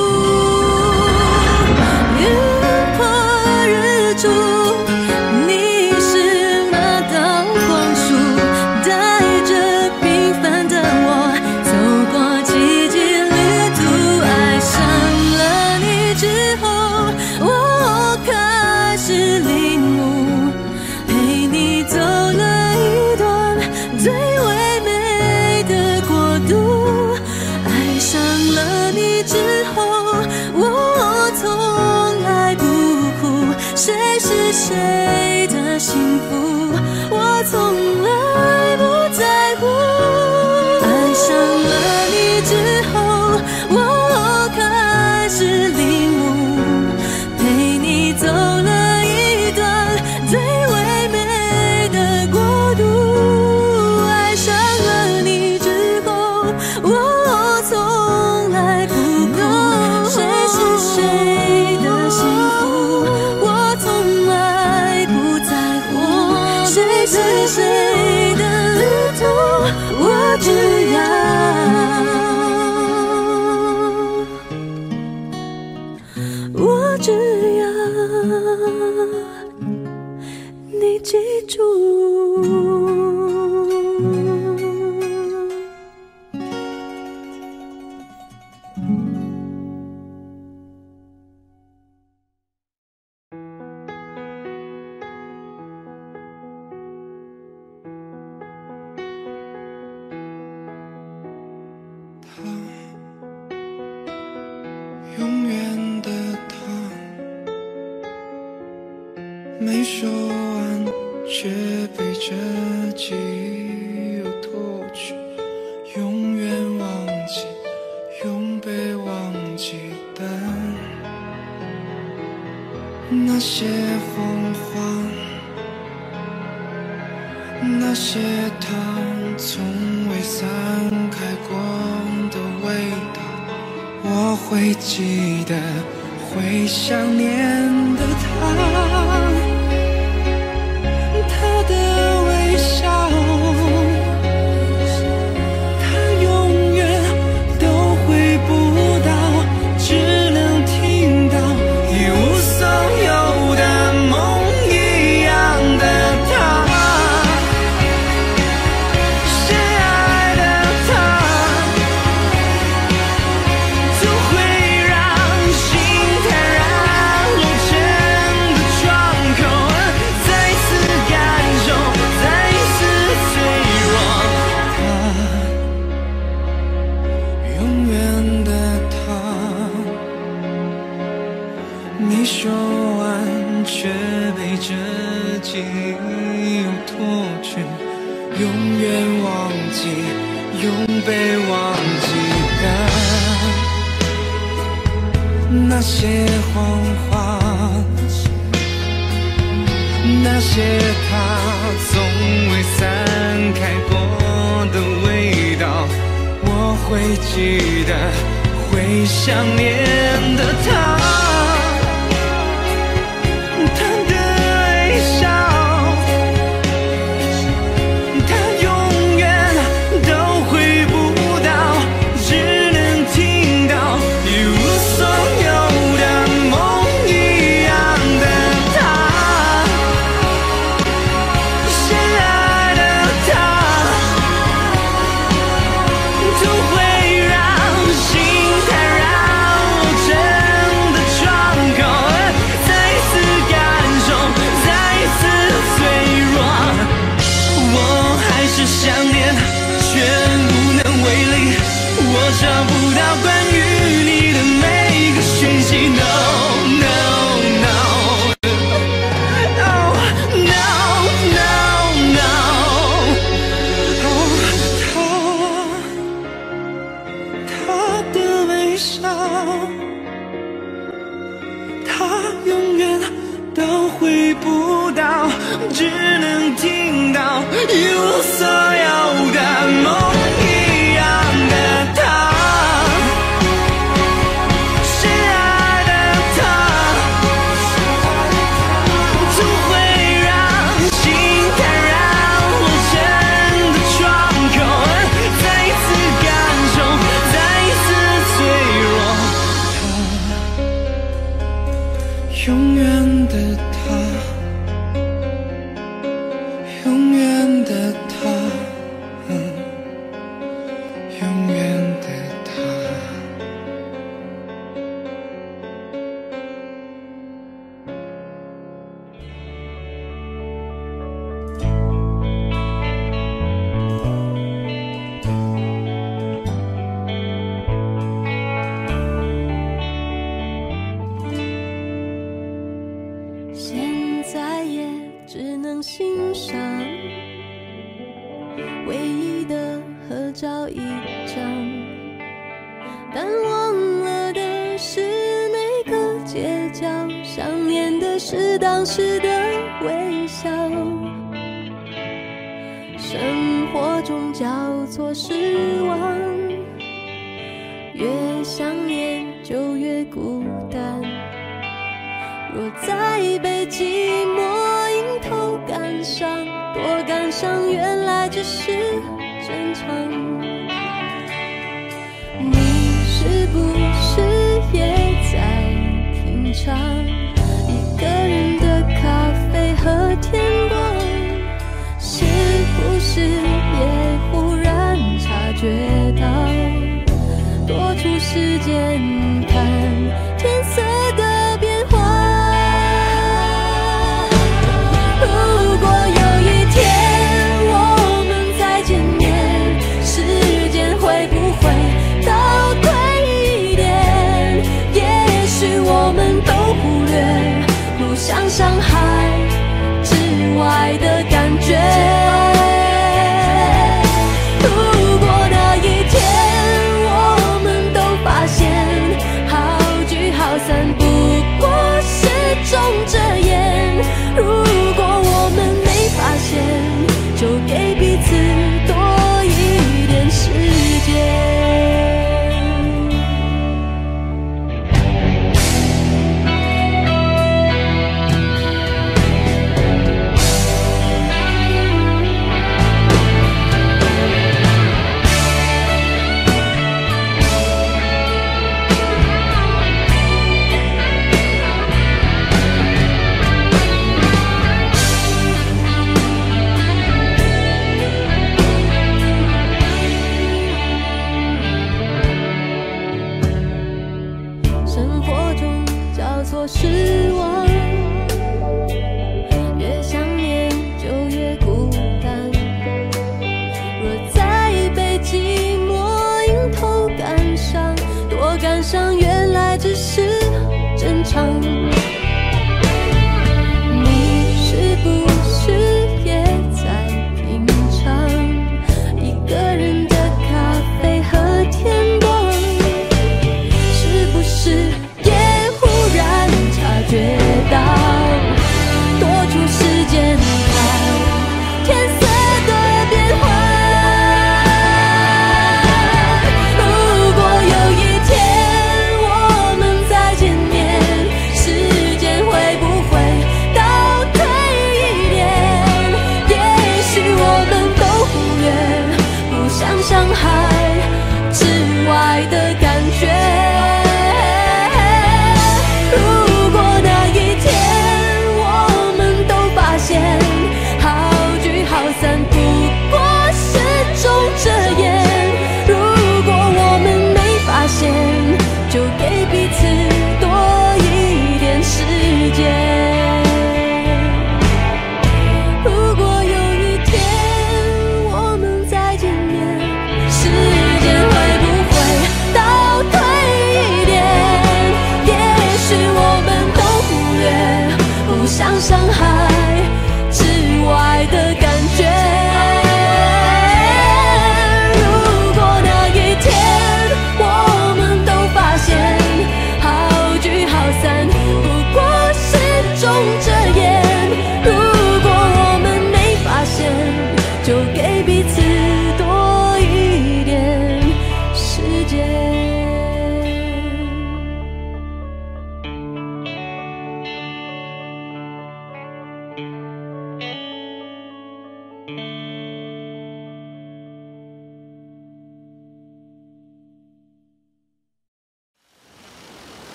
云破日出，你是那道光束，带着平凡的我走过奇迹旅途。爱上了你之后，我开始领悟，陪你走了一段最唯美的国度。爱上了你之后，我从来不哭，谁是谁的幸福，我从来不在乎。爱上了你之后，我开始领悟，陪你走了一段最唯美的国度。爱上了你之后，我从来不哭，谁是谁的幸福，我从来不在乎，谁是谁的旅途，我只要你记住。 永远的他，没说完却被这记忆又脱去，永远忘记，永被忘记的那些谎话，那些他从未散开过的味道，我会记得，会想念的他的微笑，他永远都回不到，只能听到一无所有的梦一样的他。谁爱的他，总会让心坦然落成的窗口，再次感受，再次脆弱。他永远的他，没说完却被这记忆又脱去，永远忘记，永被忘记的那些谎话，那些他从未散开过的味道，我会记得，会想念的他。他的微笑，他永一无所有的梦一样的他，是爱的他，总会让心坦然无声的窗口，再一次感受，再一次脆弱。他，永远的他。永远的他，永远的他。 现在也只能欣赏唯一的合照一张，但忘了的是那个街角，想念的是当时的微笑。生活中交错失望，越想念就越孤单。若再被寂寞迎头赶上，多感伤，原来只是正常。你是不是也在品尝一个人的咖啡和天光？是不是也忽然察觉到，多出时间看天色的变化？如果有一天我们再见面，时间会不会倒退一点？也许我们都忽略互相伤害之外的感觉。如果那一天我们都发现好聚好散不过是种遮掩，如果我们没发现，就给彼此多一点时间。生活中交错失望，越想念就越孤单。若再被寂寞迎头赶上，多感伤，原来只是正常。你是不是也在品尝一个人的咖啡和天光？是不是也忽然察觉到，多出时间看天色的变化？如果有一天我们再见面，时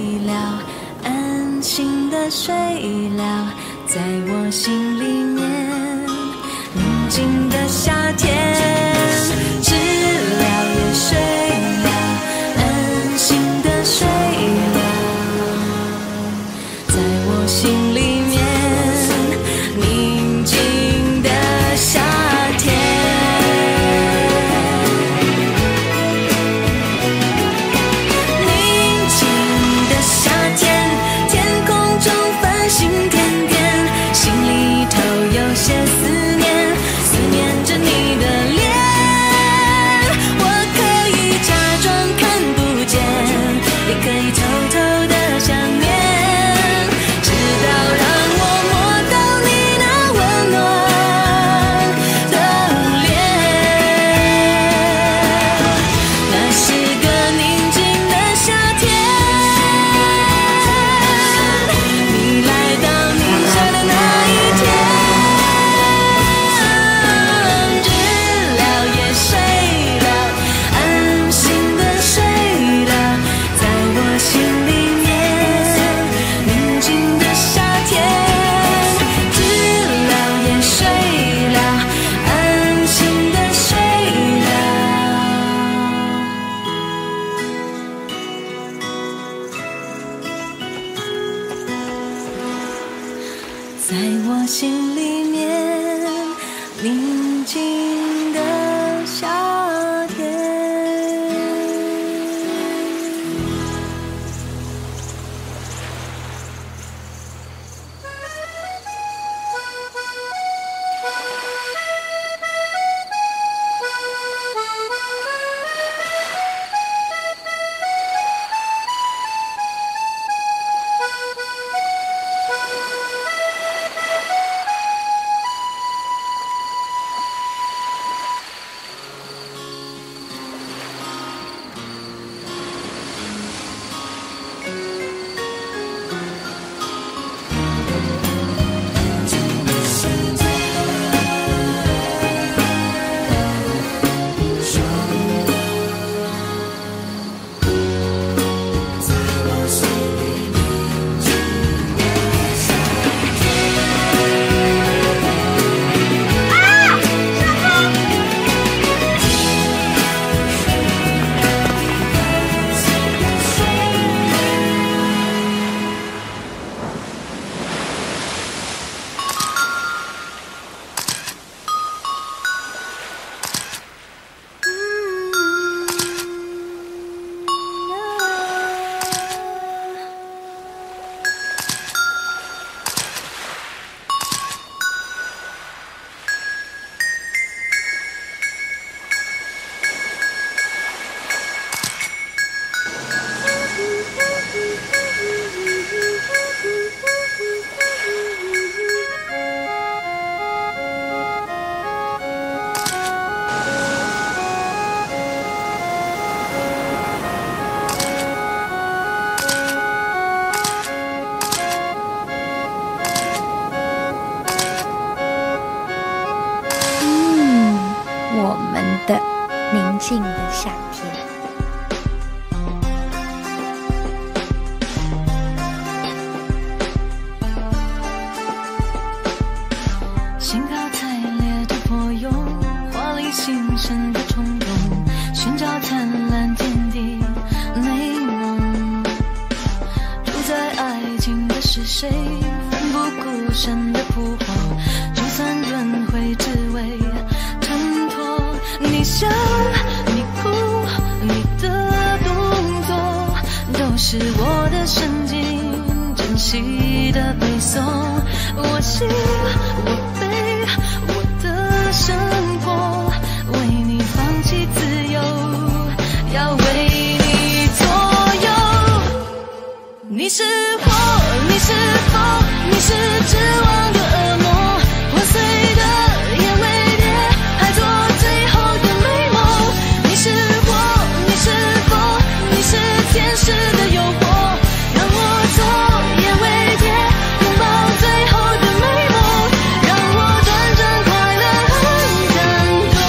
了，安心的睡了，在我心里面，宁静的夏天，知了也睡了，安心的睡了，在我心里面，宁静的夏天。在我心里面，宁静的夏天。 宁静的夏天。 兴高采烈的破蛹，华丽新生的冲动，寻找灿烂天地美梦。住在爱情的是谁？奋不顾身的扑火，就算轮回只为挣脱。你笑，你哭，你的动作，都是我的神经，珍惜的背诵。我心，我悲，我的生活，为你放弃自由，要为你左右。你是火，你是风，你是指望的恶魔，破碎的眼尾蝶，还做最后的美梦。你是火，你是风，你是天使的诱惑，让我做眼尾蝶，拥抱最后的美梦，让我短暂快乐很感动。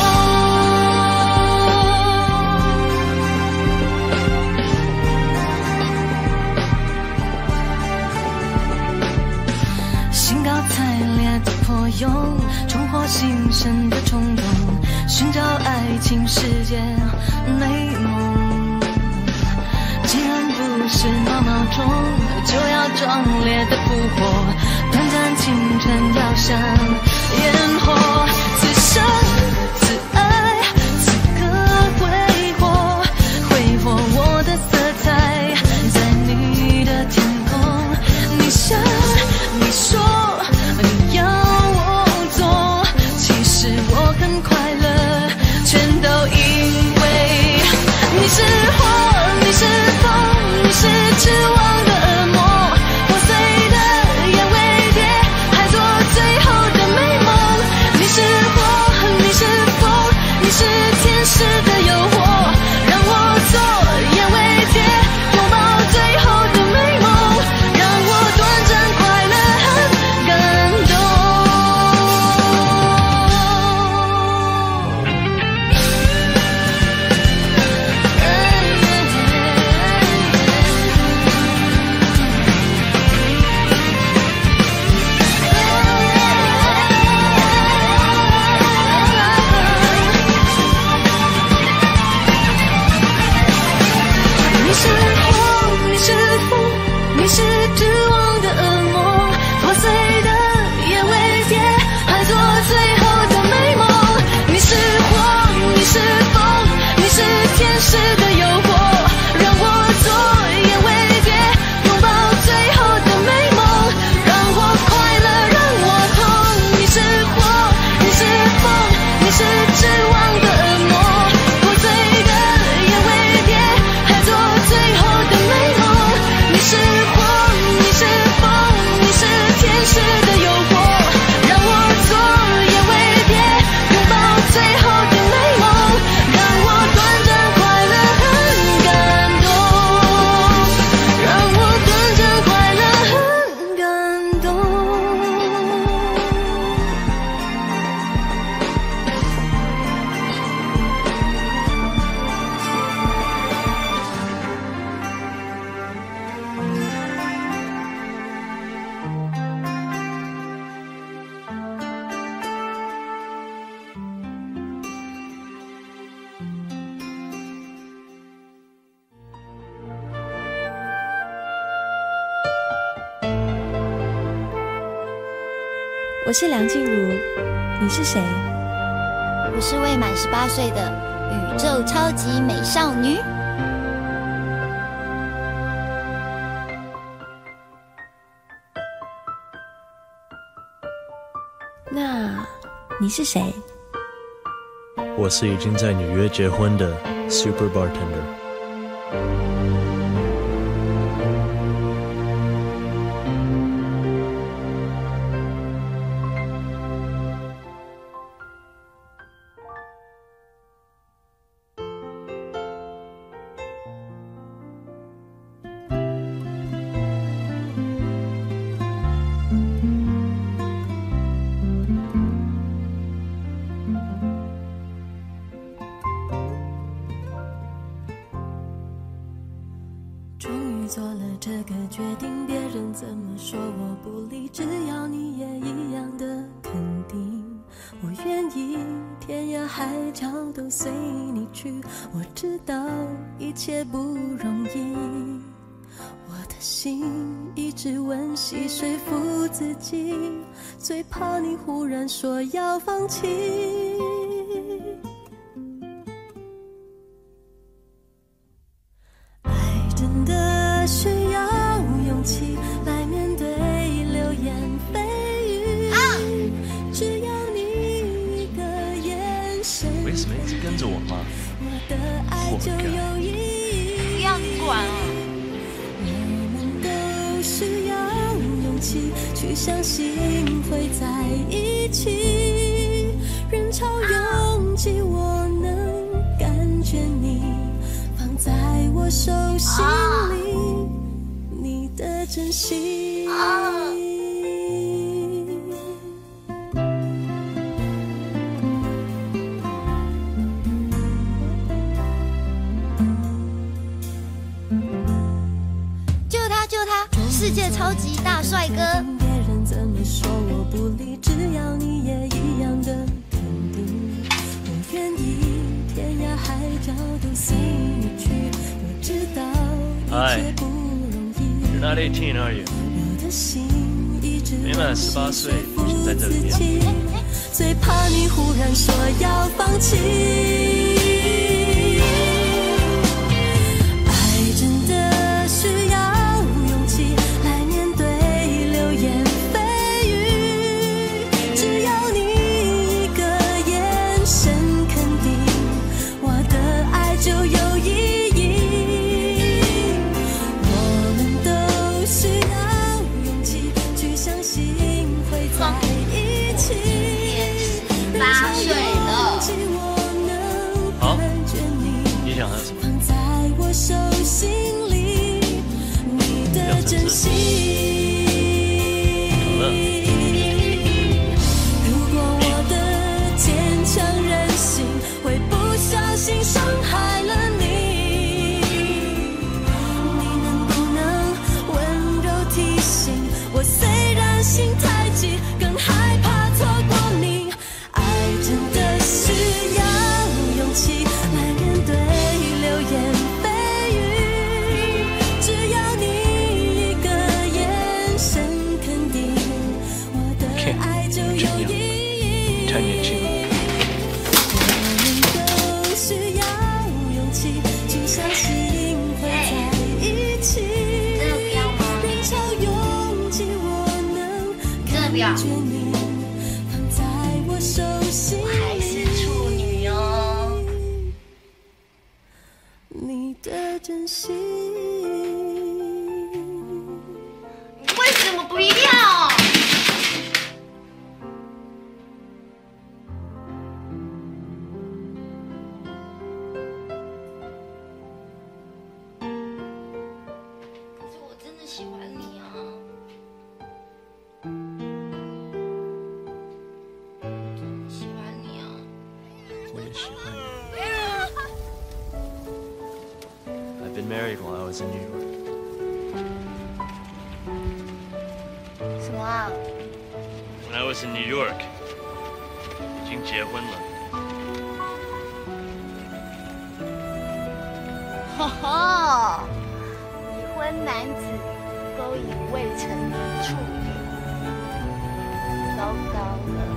我用重获新生的冲动，寻找爱情世界美梦。既然不是闹闹钟，就要壮烈的复活，短暂青春要像烟火，此生此爱此刻挥霍，挥霍我的色彩在你的天空。你想你说你要我做，其实我很快乐，全都因为你是火，你是风，你是痴妄的恶魔，破碎的眼尾蝶，还做最后的美梦。你是火，你是风，你是天使的诱惑，让我做眼尾蝶，拥抱最后的美梦，让我短暂快乐很感动。你是火，你是风，你是绝望的恶魔，破碎的眼尾蝶，还做最后的美梦。你是火，你是风，你是天使的诱惑，让我做眼尾蝶，拥抱最后的美梦，让我快乐，让我痛。你是火，你是风，你是绝望的恶魔，破碎的眼尾蝶，还做最后的美梦。你是火，你是风，你是天使的诱惑，让我做眼尾蝶，拥抱最后的美梦，让我短暂快乐很感动，让我短暂快乐很感动。 我是梁静茹，你是谁？ 我是未满18岁的宇宙超级美少女。 那你是谁？ 我是已经在纽约结婚的 Super Bartender。 做了这个决定，别人怎么说我不理，只要你也一样的肯定，我愿意天涯海角都随你去。我知道一切不容易，我的心一直温习说服自己，最怕你忽然说要放弃。爱真的需要勇气来面对流言蜚语，只要你一个眼神， 为什么一直跟着我吗？ 我的爱就有意义。 不要你管啊！ 我们都需要勇气去相信会在一起，人潮拥挤我能感觉你放在我手心里，你的真心。 救他！世界超级大帅哥！ 别人怎么说我不理，只要你也一样的肯定。我愿意天涯海角都随你去，我知道一切不容易。 You're not 18, are you? 我的心一直没满18岁，不是在这里面。 最怕你忽然说要放弃。爱真的需要勇气来面对流言蜚语，只要你一个眼神肯定，我的爱就有意义。我们都需要勇气去相信会在一起。 8岁了。 好，你想要什么？ 放在我手心里，你的真心。 好了。 如果我的坚强任性会不小心伤害了你，你能不能温柔提醒我？虽然心太急，更害怕错过你。真的需要勇气来面对流言蜚语，只要你一个眼神肯定，我的爱就有意义。 太年轻了。 我们都需要勇气去相信会在一起。人潮拥挤，我能感觉你放在我手心。你的真心， 为什么不要？可是我真的喜欢你啊！真的喜欢你啊！ 我也喜欢你。I've been married while I was in New York. 什么啊 When I was in New York, 已经结婚了。 吼吼！已婚男子勾引未成年处女，糟糕了！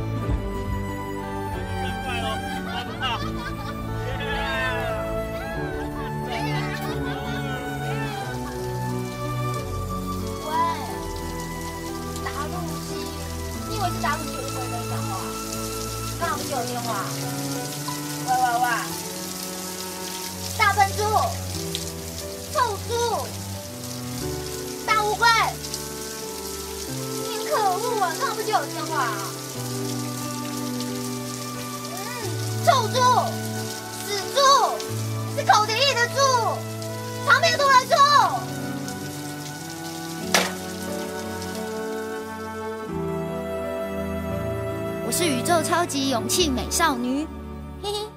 打不起我就不会跟你讲话，干嘛不接我电话？喂，大笨猪，臭猪，大乌龟，你可恶啊！干嘛不接我电话啊？臭猪，死猪，是口蹄疫的猪，长鼻兔的猪。我是宇宙超级勇气美少女，嘿嘿。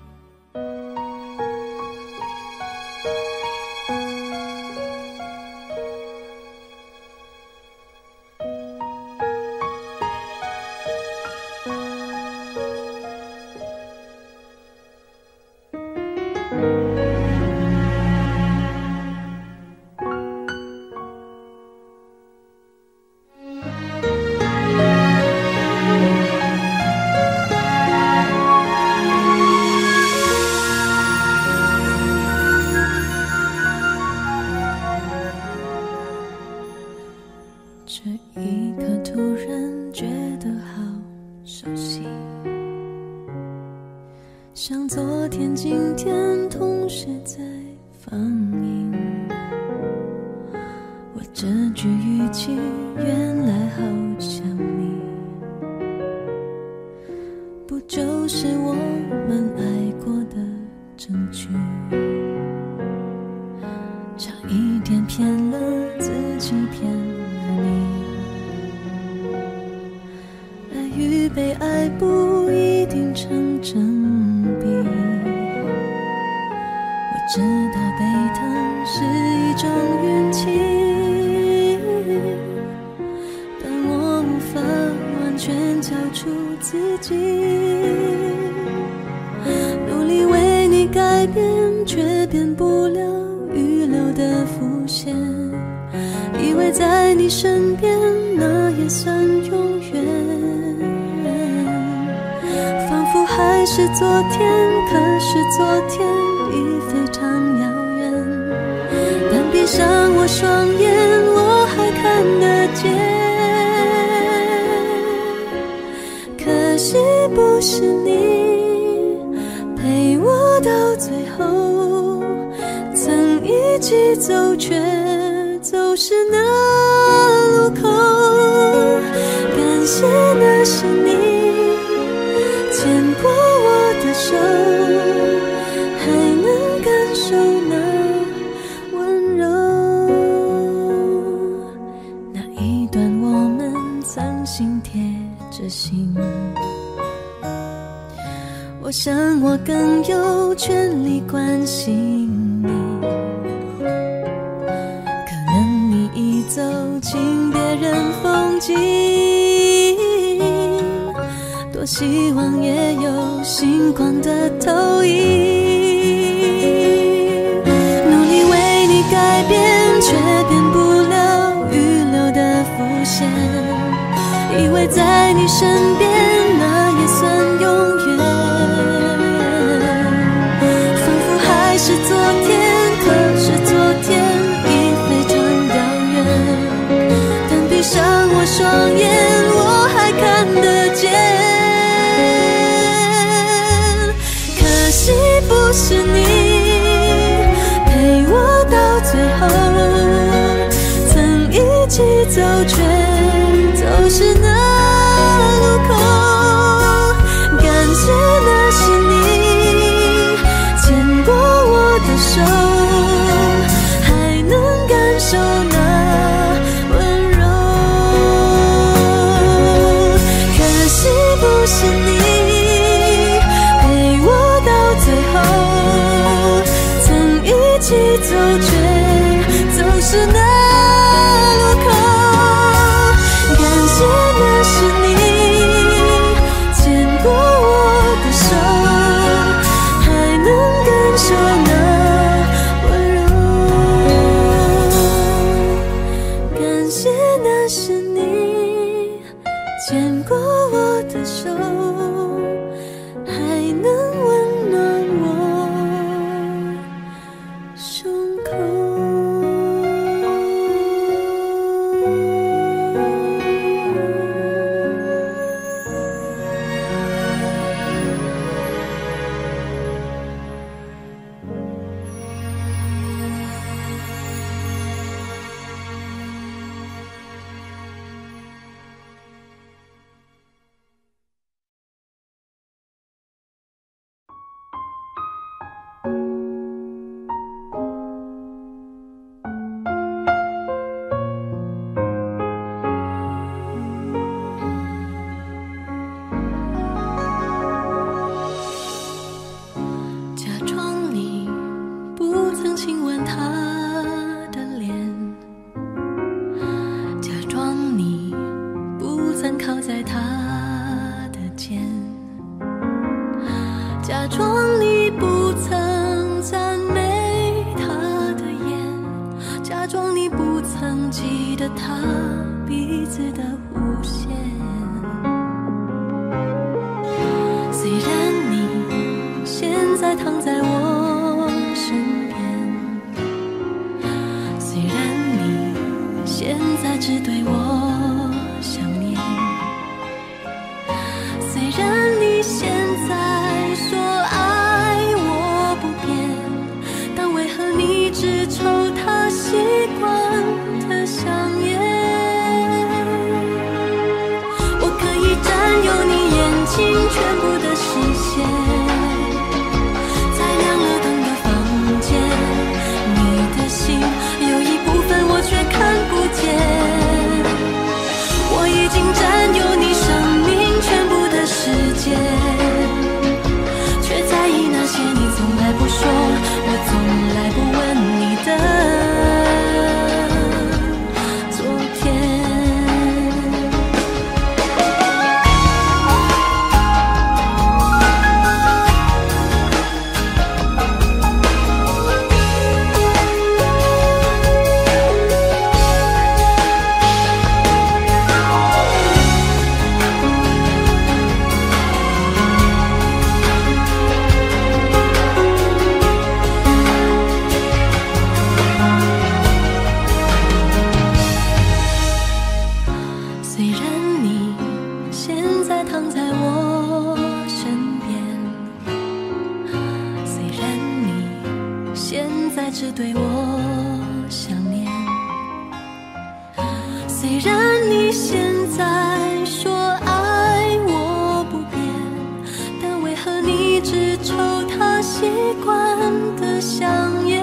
像昨天今天同时在放映，我这句语气原来好像你，不就是我们爱过的证据，差一点骗了自己骗了你，爱与被爱不一定成正比，我知道被疼是一种运气，但我为在你身边那也算永远，仿佛还是昨天，可是昨天已非常遥远。但闭上我双眼，我还看得见。可惜不是你陪我到最后，曾一起走却走失那路口。感谢那是你牵过我的手，还能感受那温柔。那一段我们曾心贴着心，我想我更有权利关心你。可能你已走进别人风景，多希望也有星光的投影。努力为你改变，却变不了预留的伏线。以为在你身边那也算永远，仿佛还是昨天，可是昨天已非常遥远。但闭上我双眼，我还看得见。可惜不是你陪我到最后，曾一起走却走失那路口。感谢那是你牵过我的手，还能感受那温柔。可惜不是你陪我到最后，曾一起走却走失那路口。感谢那是你牵过我的手，还能感受那温柔。感谢那是你牵过我的手，还能温暖我胸口。 虽然你现在说爱我不变，但为何你只抽他习惯的香烟？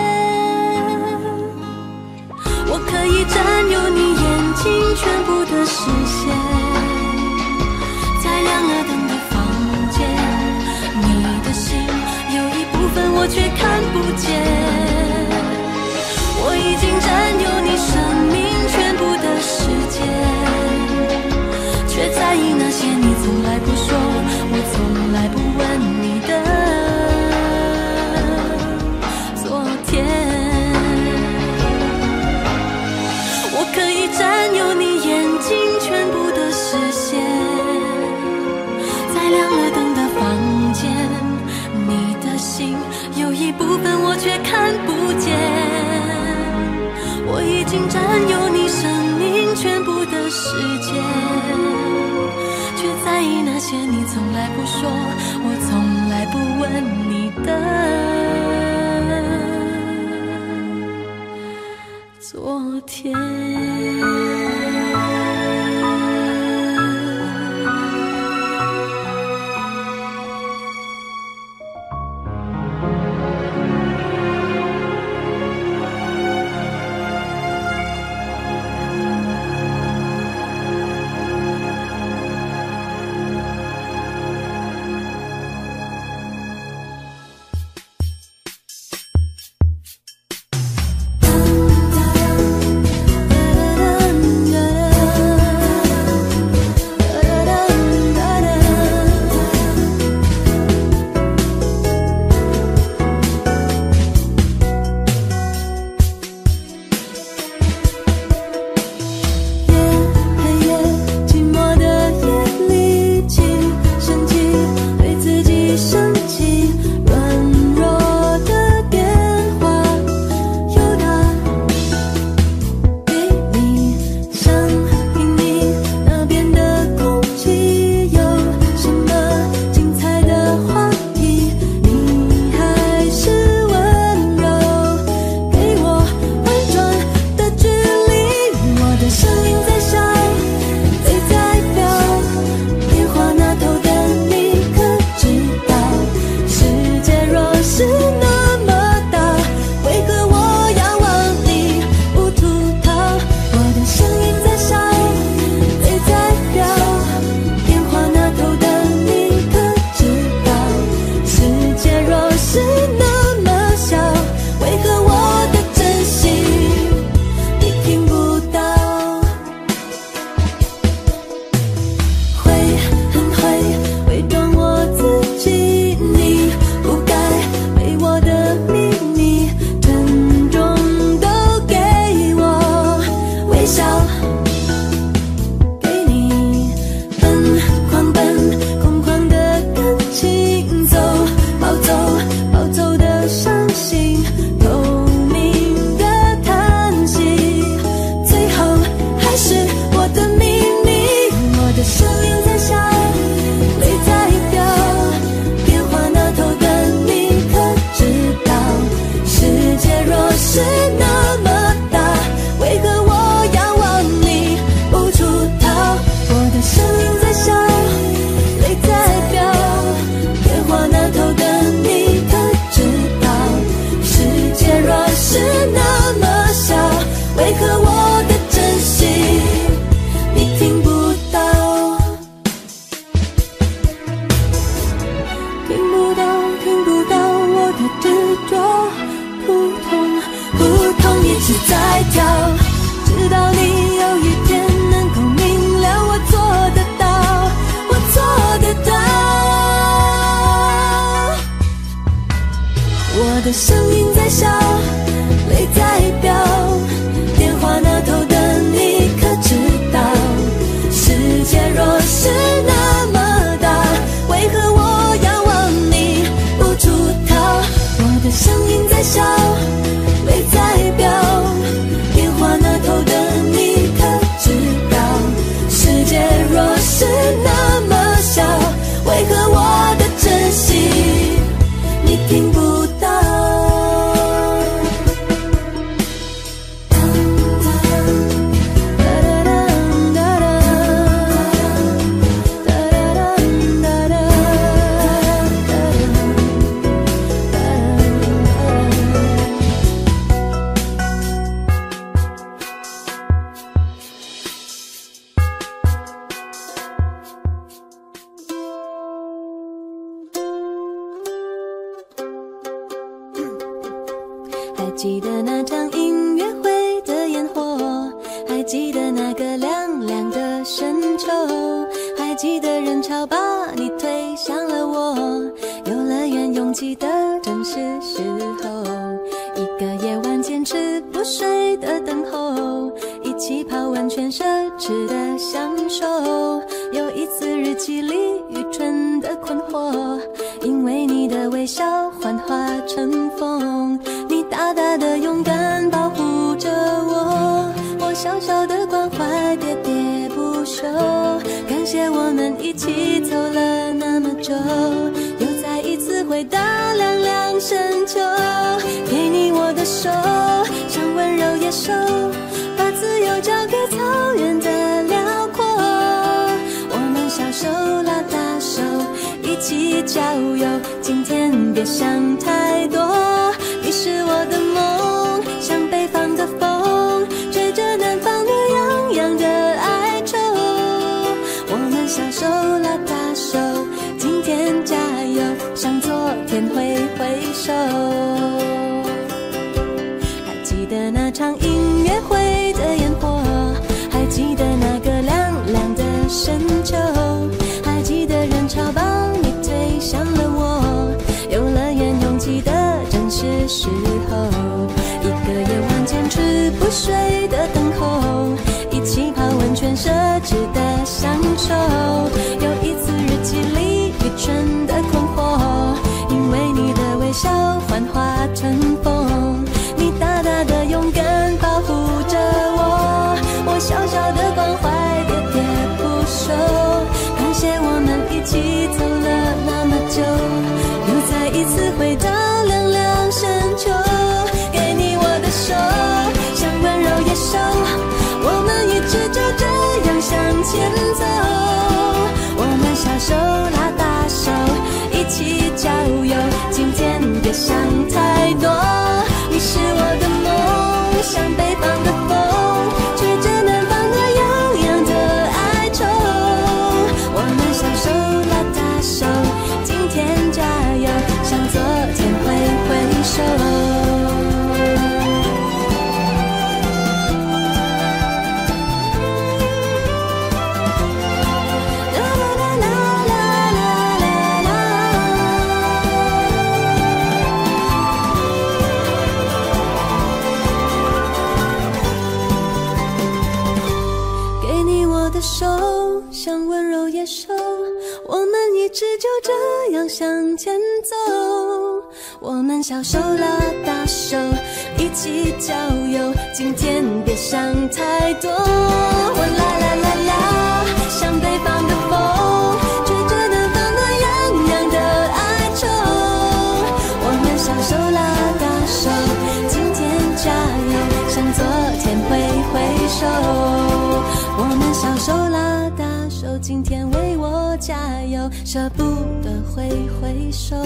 我可以占有你眼睛全部的视线，在亮了灯的房间，你的心有一部分我却看不见。我已经占有你生命全部的时间，却在意那些你从来不说，我从来不问你的昨天。我可以占有你眼睛全部的视线，在亮了灯的房间，你的心有一部分我却看不见。我已经占有你生命全部的时间，却在意那些你从来不说，我从来不问你的昨天。 记得那场音乐会的烟火，还记得那个凉凉的深秋，还记得人潮把你推向了我，游乐园拥挤的正是时候，一个夜晚坚持不睡的等候，一起泡温泉奢侈的享受，有一次日记里愚蠢的困惑，因为你的微笑幻化成风，你大大的勇敢保护着我，我小小的关怀喋喋不休，感谢我们一起走了那么久，又再一次回到凉凉深秋，给你我的手，像温柔野兽，把自由交给草原的辽阔，我们小手拉大手，一起郊游，今天别想太多，你是我的梦，像北方的风，吹着南方暖洋洋的哀愁，我们小手拉大手，今天加油，向昨天挥挥手，还记得那场音乐会的烟火，还记得那个凉凉的深秋，还记得人潮把你推向了我，游乐园拥挤的正是时候，一个夜晚坚持不睡的等候，一起泡温泉奢侈的享受，有一次日记里愚蠢的困惑，因为你的微笑幻化成风，你大大的勇敢保护着我，我小小的关怀喋喋不休，感谢我们一起走了那么久，又再一次回到凉凉深秋，给你我的手，像温柔野兽，我们一直就这样向前走，我们小手拉大手，一起郊游，今天别想太多，你是我的梦，像北方的风，吹着南方暖洋洋的哀愁，我们小手拉大手，今天加油，向昨天挥挥手，手像温柔野兽，我们一直就这样向前走，我们小手拉大手，一起郊游，今天别想太多，我啦啦啦啦，像北方的风，吹着南方暖洋洋的哀愁，我们小手拉大手，今天加油，向昨天挥挥手，我们小手拉大手，今天为我加油，舍不得挥挥手。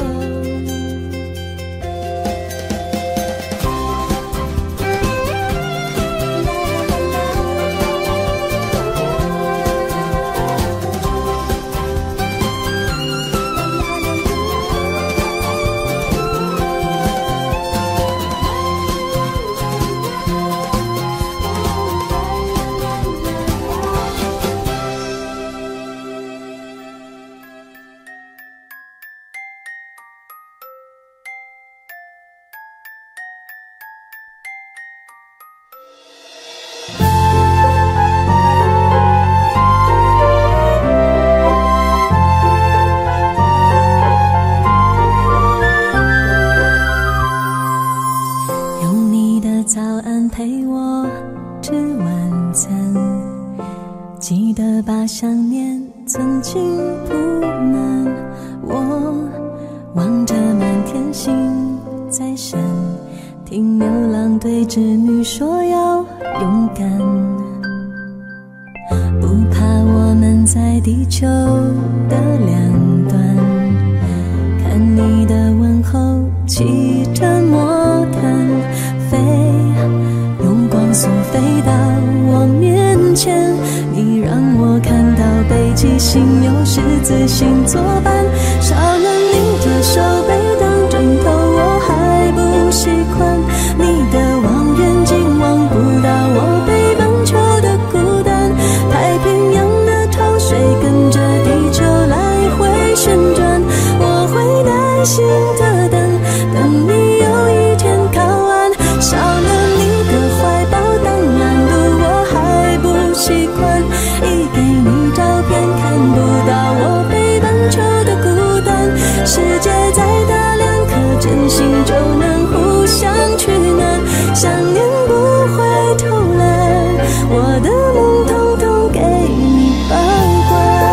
陪我吃晚餐，记得把想念曾经铺满。我望着满天星在闪，听牛郎对织女说要勇敢，不怕我们在地球的两端。看你的问候骑着魔毯飞，用光速飞到我面前，你让我看到北极星有十字星作伴，少了你的手背当枕头我还不习惯，你的习惯，一给你照片看不到我北半球的孤单。世界再大两颗真心就能互相取暖，想念不会偷懒，我的梦统统给你保管。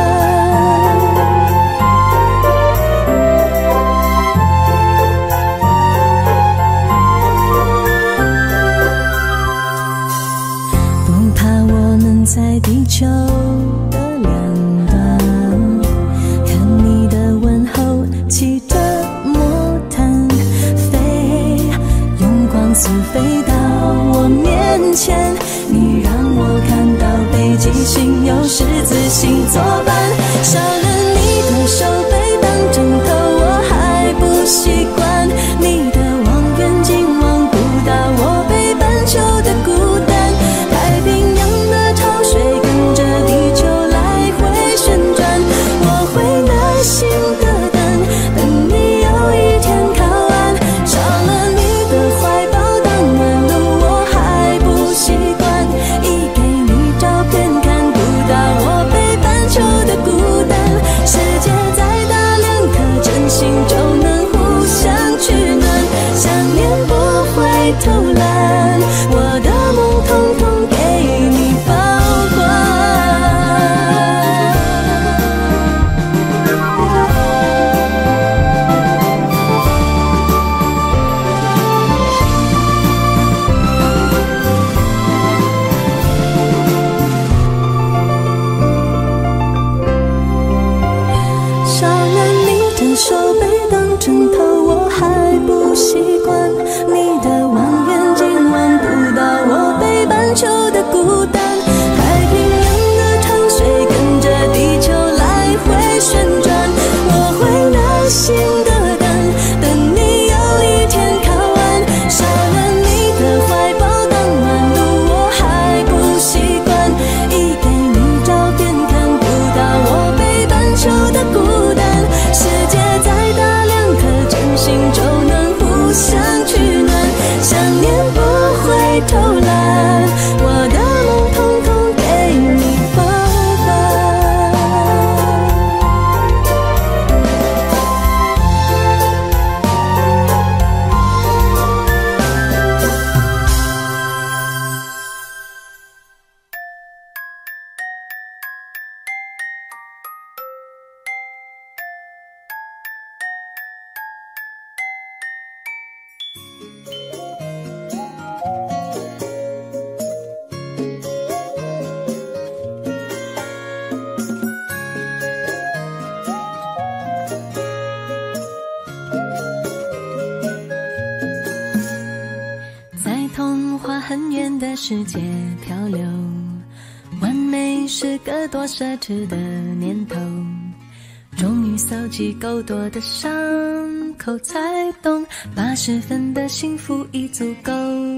不怕我们在地球的两端，看你的问候骑着魔毯飞，用光速飞到我面前，你让我看到北极星有十字星作伴，少了你的手背当枕头我还不习惯，你的望远镜望不到我北半球的孤单，太平洋的潮水跟着地球来回旋转，我会耐心的等，等你有一天靠岸，少了你的怀抱当暖炉我还不习惯，一给你照片看不到我北半球的孤单，世界再大两颗真心就能互相取暖，想念不会偷懒，我的梦统统给你保管。少了你的手背当枕头我还不习惯，你的望远镜望不到我北半球的孤单，太平洋的潮水跟着地球来回旋转，我会耐心的等，等你有一天靠岸，少了你的怀抱当暖炉我还不习惯，一给你照片看不到我北半球的孤单，世界再大两颗真心就能互相取暖，想念不会偷懒，我的梦统统给你保管。在童话很远的世界漂流，完美是个多奢侈的念头，终于搜集够多的伤口才懂，80分的幸福已足够。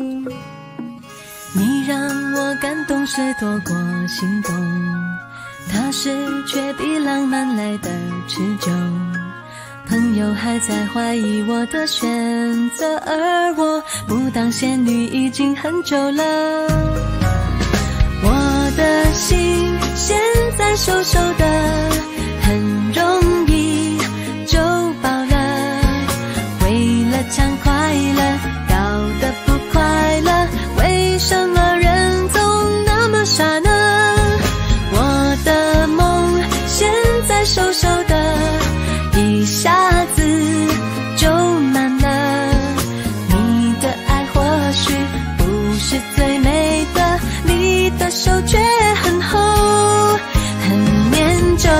你让我感动是多过心动，踏实却比浪漫来的持久，朋友还在怀疑我的选择，而我不当仙女已经很久了，我的心现在瘦瘦的，很容易就饱了，为了抢快乐搞得不快乐，为什么人总那么傻呢？我的梦现在瘦瘦的，一下子就满了，你的爱或许不是最美的，你的手却很厚很念旧。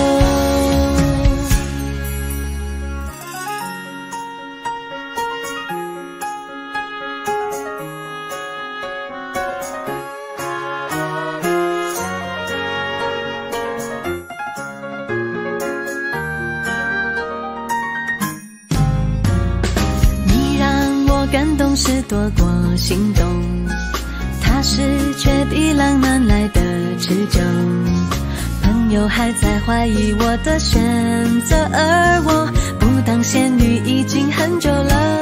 感动是多过心动，踏实却比浪漫来的持久，朋友还在怀疑我的选择，而我不当仙女已经很久了，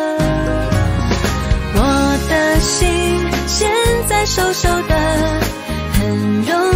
我的心现在瘦瘦的，很容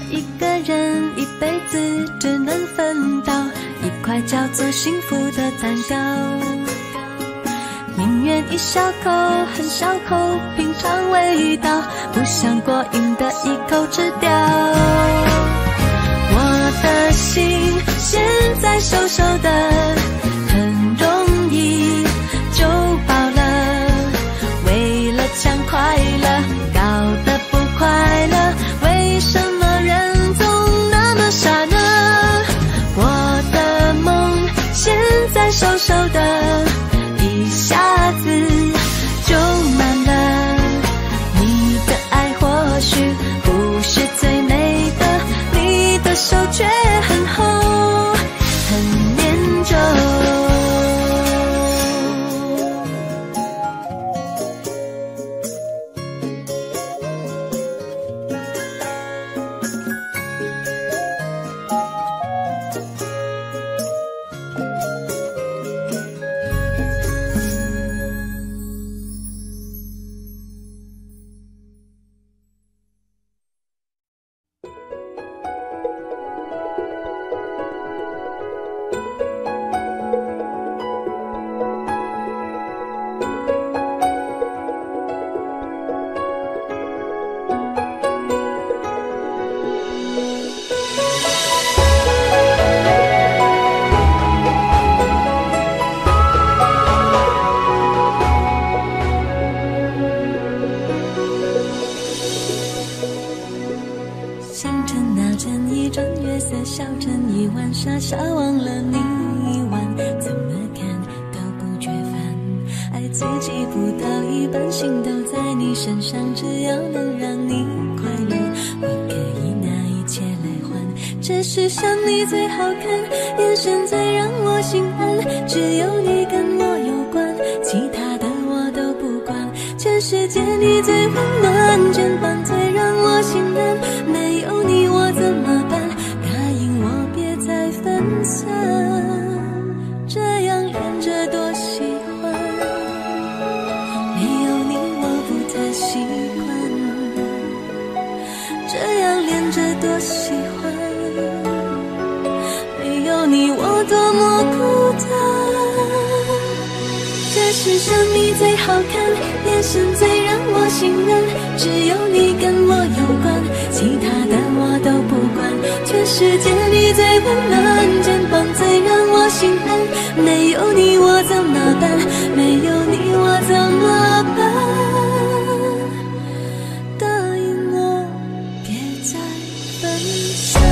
一个人一辈子只能分到一块叫做幸福的蛋糕，宁愿一小口很小口品尝味道，不想过瘾的一口吃掉。我的心现在瘦瘦的，很容易就饱了，为了抢快乐搞得不快乐，为什么人总那么傻呢？我的梦现在瘦瘦的，一下子就满了，你的爱或许不是最美的，你的手却很厚很黏着。笑成一晚，傻傻忘了你一晚，怎么看都不觉烦，爱自己不到一半，心都在你身上，只要能让你快乐，我可以拿一切来换。这世上你最好看，眼神最让我心安，只有你跟我有关，其他的我都不管。全世界你最温暖，肩膀最让我心安，没有你我怎么办？分散，这样连着多喜欢，没有你我不太习惯，这样连着多喜欢，没有你我多么孤单。这世上你最好看，眼神最让我心安，只有你跟我有关，其他的我都不管。全世界你最温暖，肩膀最让我心安，没有你我怎么办？没有你我怎么办？答应我别再分散。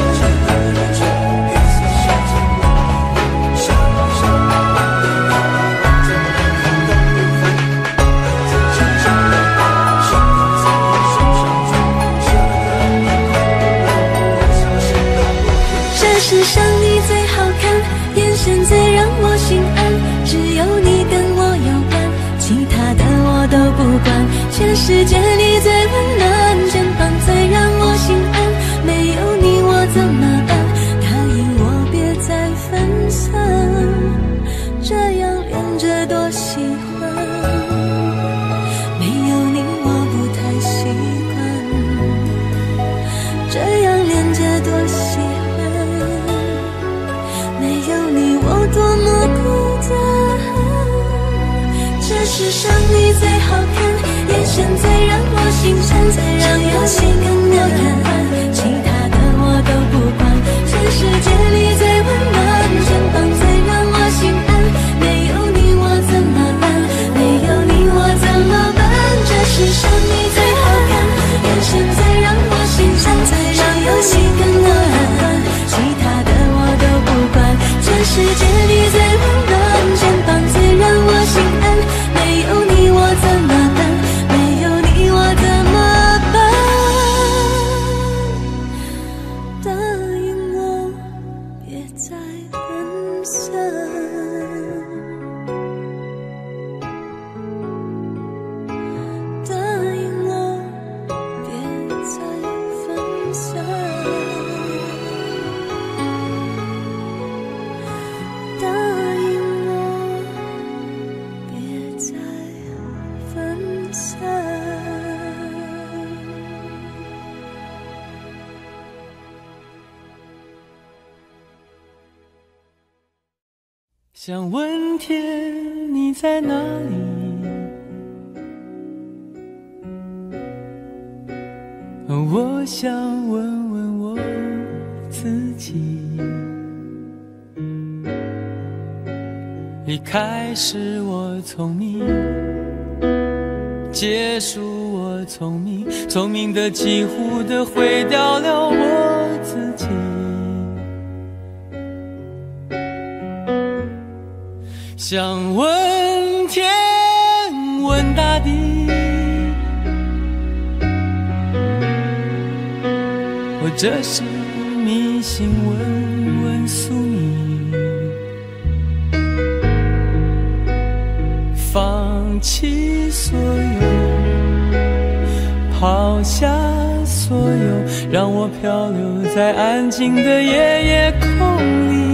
世上你最好看，眼神最让我心安，只有你跟我有关，其他的我都不管。全世界你最温暖，肩膀最让我心安，没有你我怎么办？答应我别再分散，这样连着多喜欢，没有你我不太习惯，这样连着多喜欢，多么孤单。这世上你最好看，眼神最让我心安，最让我心跟我有关，其他的我都不管。全世界你最温暖，肩膀最让我心安，没有你我怎么办？没有你我怎么办？这世上你最好看，眼神最让我心安，最让我心跟我有关，其他的我都不管。全世界你最温暖，肩膀最让我心安，没有你我怎么办？没有你我怎么办？ 想问天你在哪里？我想问问我自己。离开时我聪明，结束我聪明，聪明的几乎的毁掉了我自己。想问天问大地，或者是迷信问问宿命，放弃所有，抛下所有，让我漂流在安静的夜夜空里。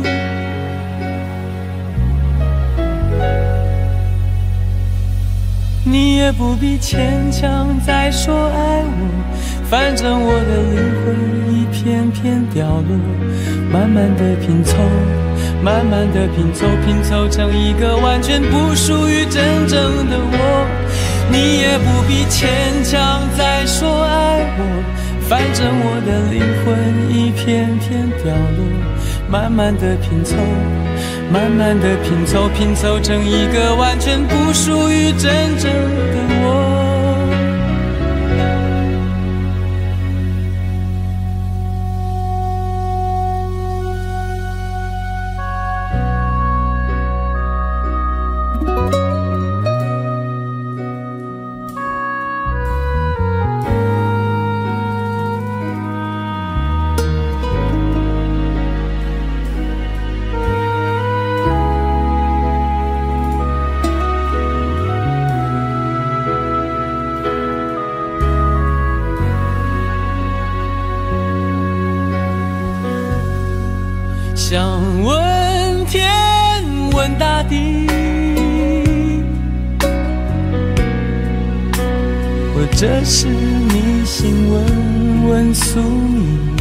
你也不必牵强再说爱我，反正我的灵魂一片片掉落，慢慢的拼凑，慢慢的拼凑，拼凑成一个完全不属于真正的我。你也不必牵强再说爱我，反正我的灵魂一片片掉落，慢慢的拼凑，慢慢的拼凑，拼凑成一个完全不属于真正的我。想问天问大地，或者是迷信问问宿命，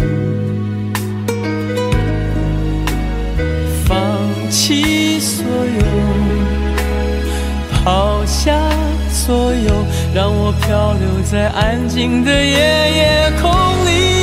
放弃所有，抛下所有，让我漂流在安静的夜夜空里。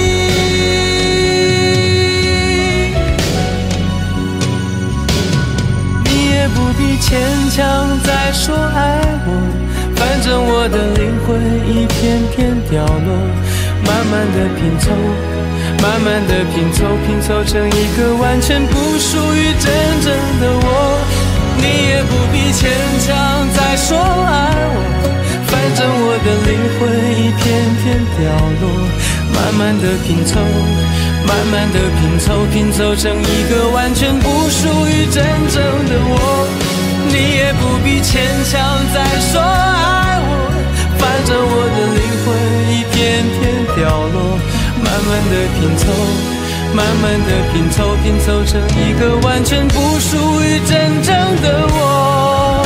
不必牵强再说爱我，反正我的灵魂一片片掉落，慢慢的拼凑，慢慢的拼凑，拼凑成一个完全不属于真正的我。你也不必牵强再说爱我，反正我的灵魂一片片掉落，慢慢的拼凑，慢慢的拼凑，拼凑成一个完全不属于真正的我。你也不必牵强再说爱我，反正我的灵魂一片片掉落，慢慢的拼凑，慢慢的拼凑，拼凑成一个完全不属于真正的我。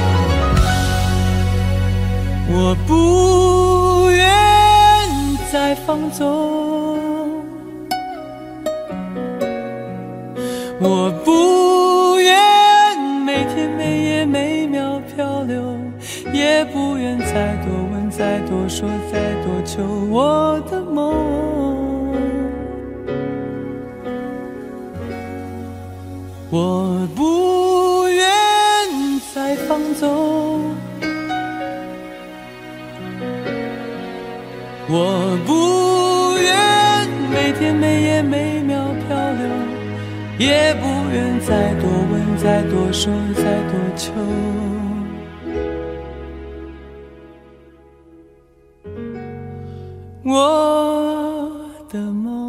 我不愿再放纵，我不愿每天每夜每秒漂流，也不愿再多问再多说再多求我的梦。我不愿再放纵，我不愿每天每夜每秒漂流，也不愿再多问再多说再多求我的梦。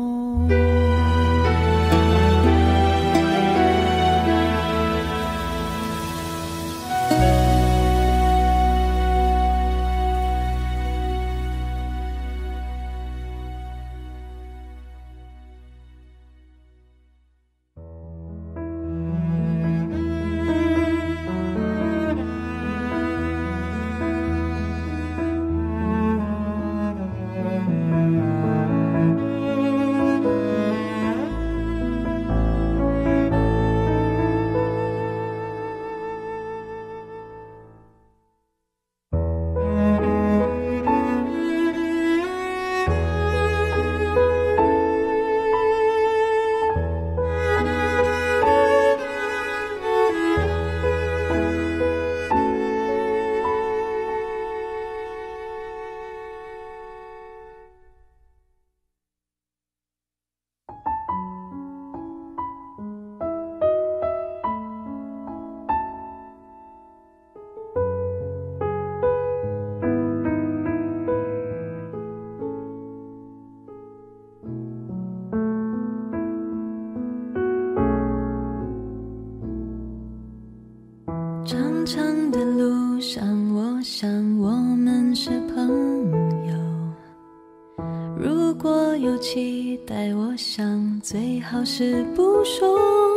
果有期待，我想最好是不说。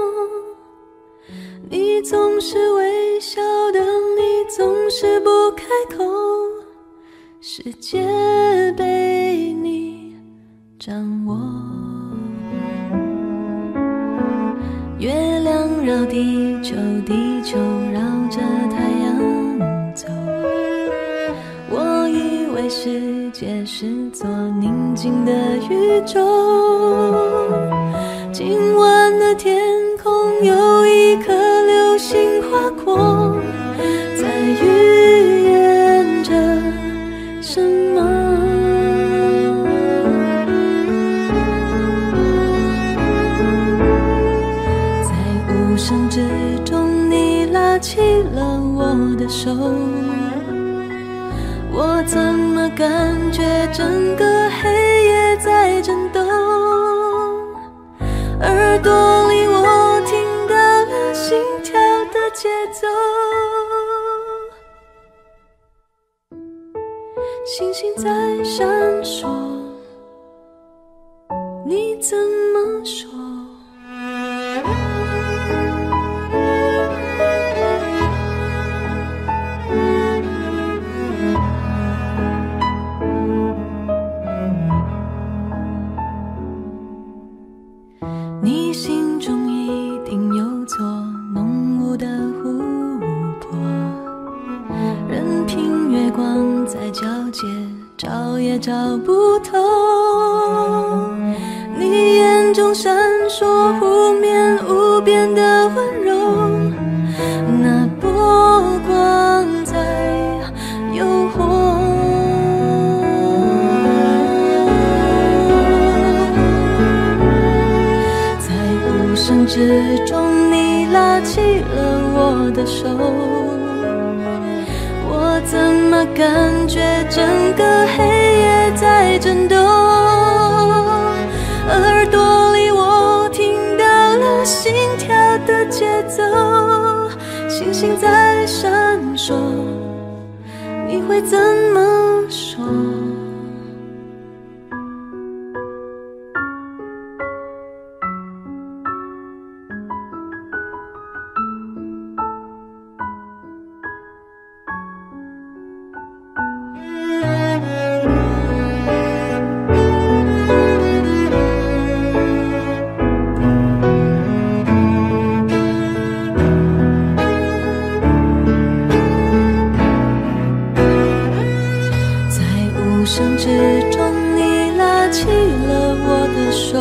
你总是微笑的，你总是不开口，世界被你掌握。月亮绕地球，地球绕着太阳走。我以为世界是座宁静的宇宙，今晚的天空有一颗流星划过，在预言着什么？在无声之中，你拉起了我的手，我怎么感觉整个黑夜在震动？耳朵里我听到了心跳的节奏，星星在闪烁，你怎么说？你心中一定有座浓雾的湖泊，任凭月光在皎洁，找也找不透。你眼中闪烁湖面无边的温柔，那波光在诱惑。无声之中，你拉起了我的手，我怎么感觉整个黑夜在震动？耳朵里我听到了心跳的节奏，星星在闪烁，你会怎么说？无声之中，你拉起了我的手，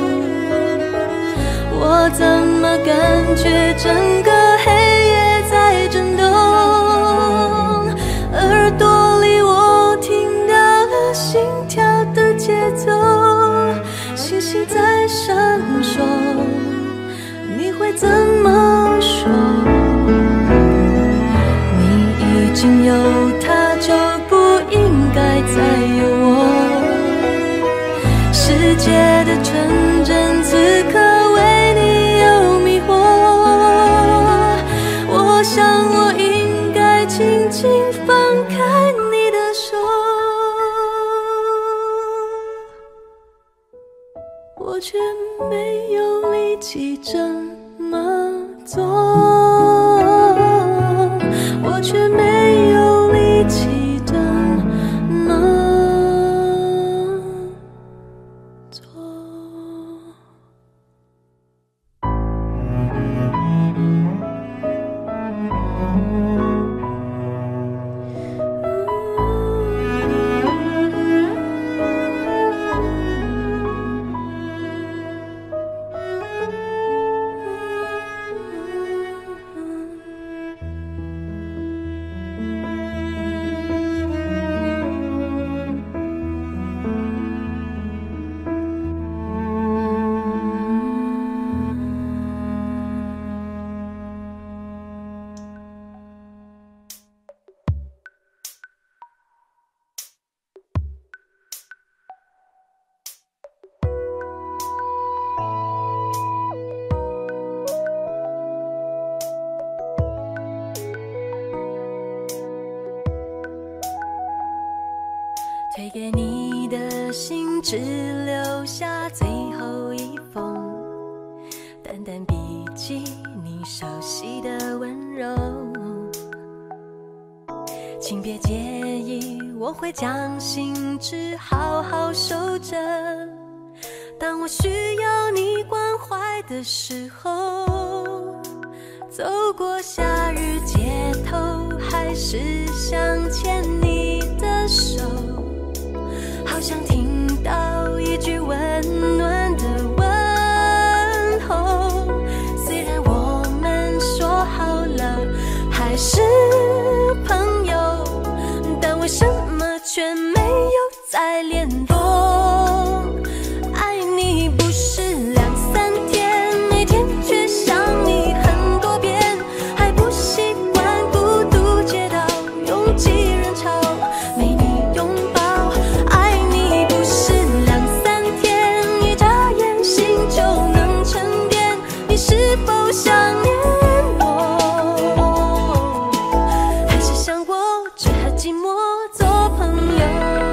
我怎么感觉整个黑夜在震动？耳朵里我听到了心跳的节奏，星星在闪烁，你会怎么说？你已经有他，就不应该再有我。世界的纯真此刻为你有迷惑，我想我应该轻轻放开你的手，我却没有力气这么做，我却没有力气这么做。 推给你的信只留下最后一封，淡淡笔记你熟悉的温柔。请别介意，我会将信纸好好收着，当我需要你关怀的时候，走过夏日街头，还是想牵你的手，好想听到一句温暖的问候。虽然我们说好了还是朋友，但为什么却没有再联络？爱你不是2、3天，每天却想你很多遍，还不习惯孤独街道拥挤人潮，没你拥抱。爱你不是2、3天，一眨眼心就能沉淀，你是否想念我？还是想过只和寂寞做朋友？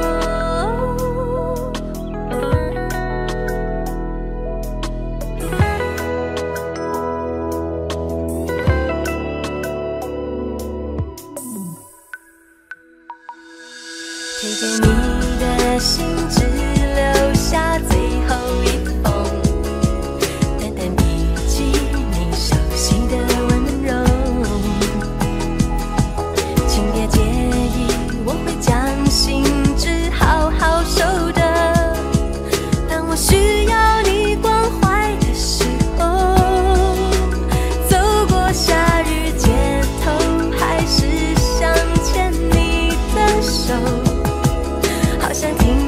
推给你的信只留下最后一封，淡淡笔记你熟悉的温柔。请别介意，我会将信纸好好收着，当我需要你关怀的时候，走过夏日街头，还是想牵你的手，好想听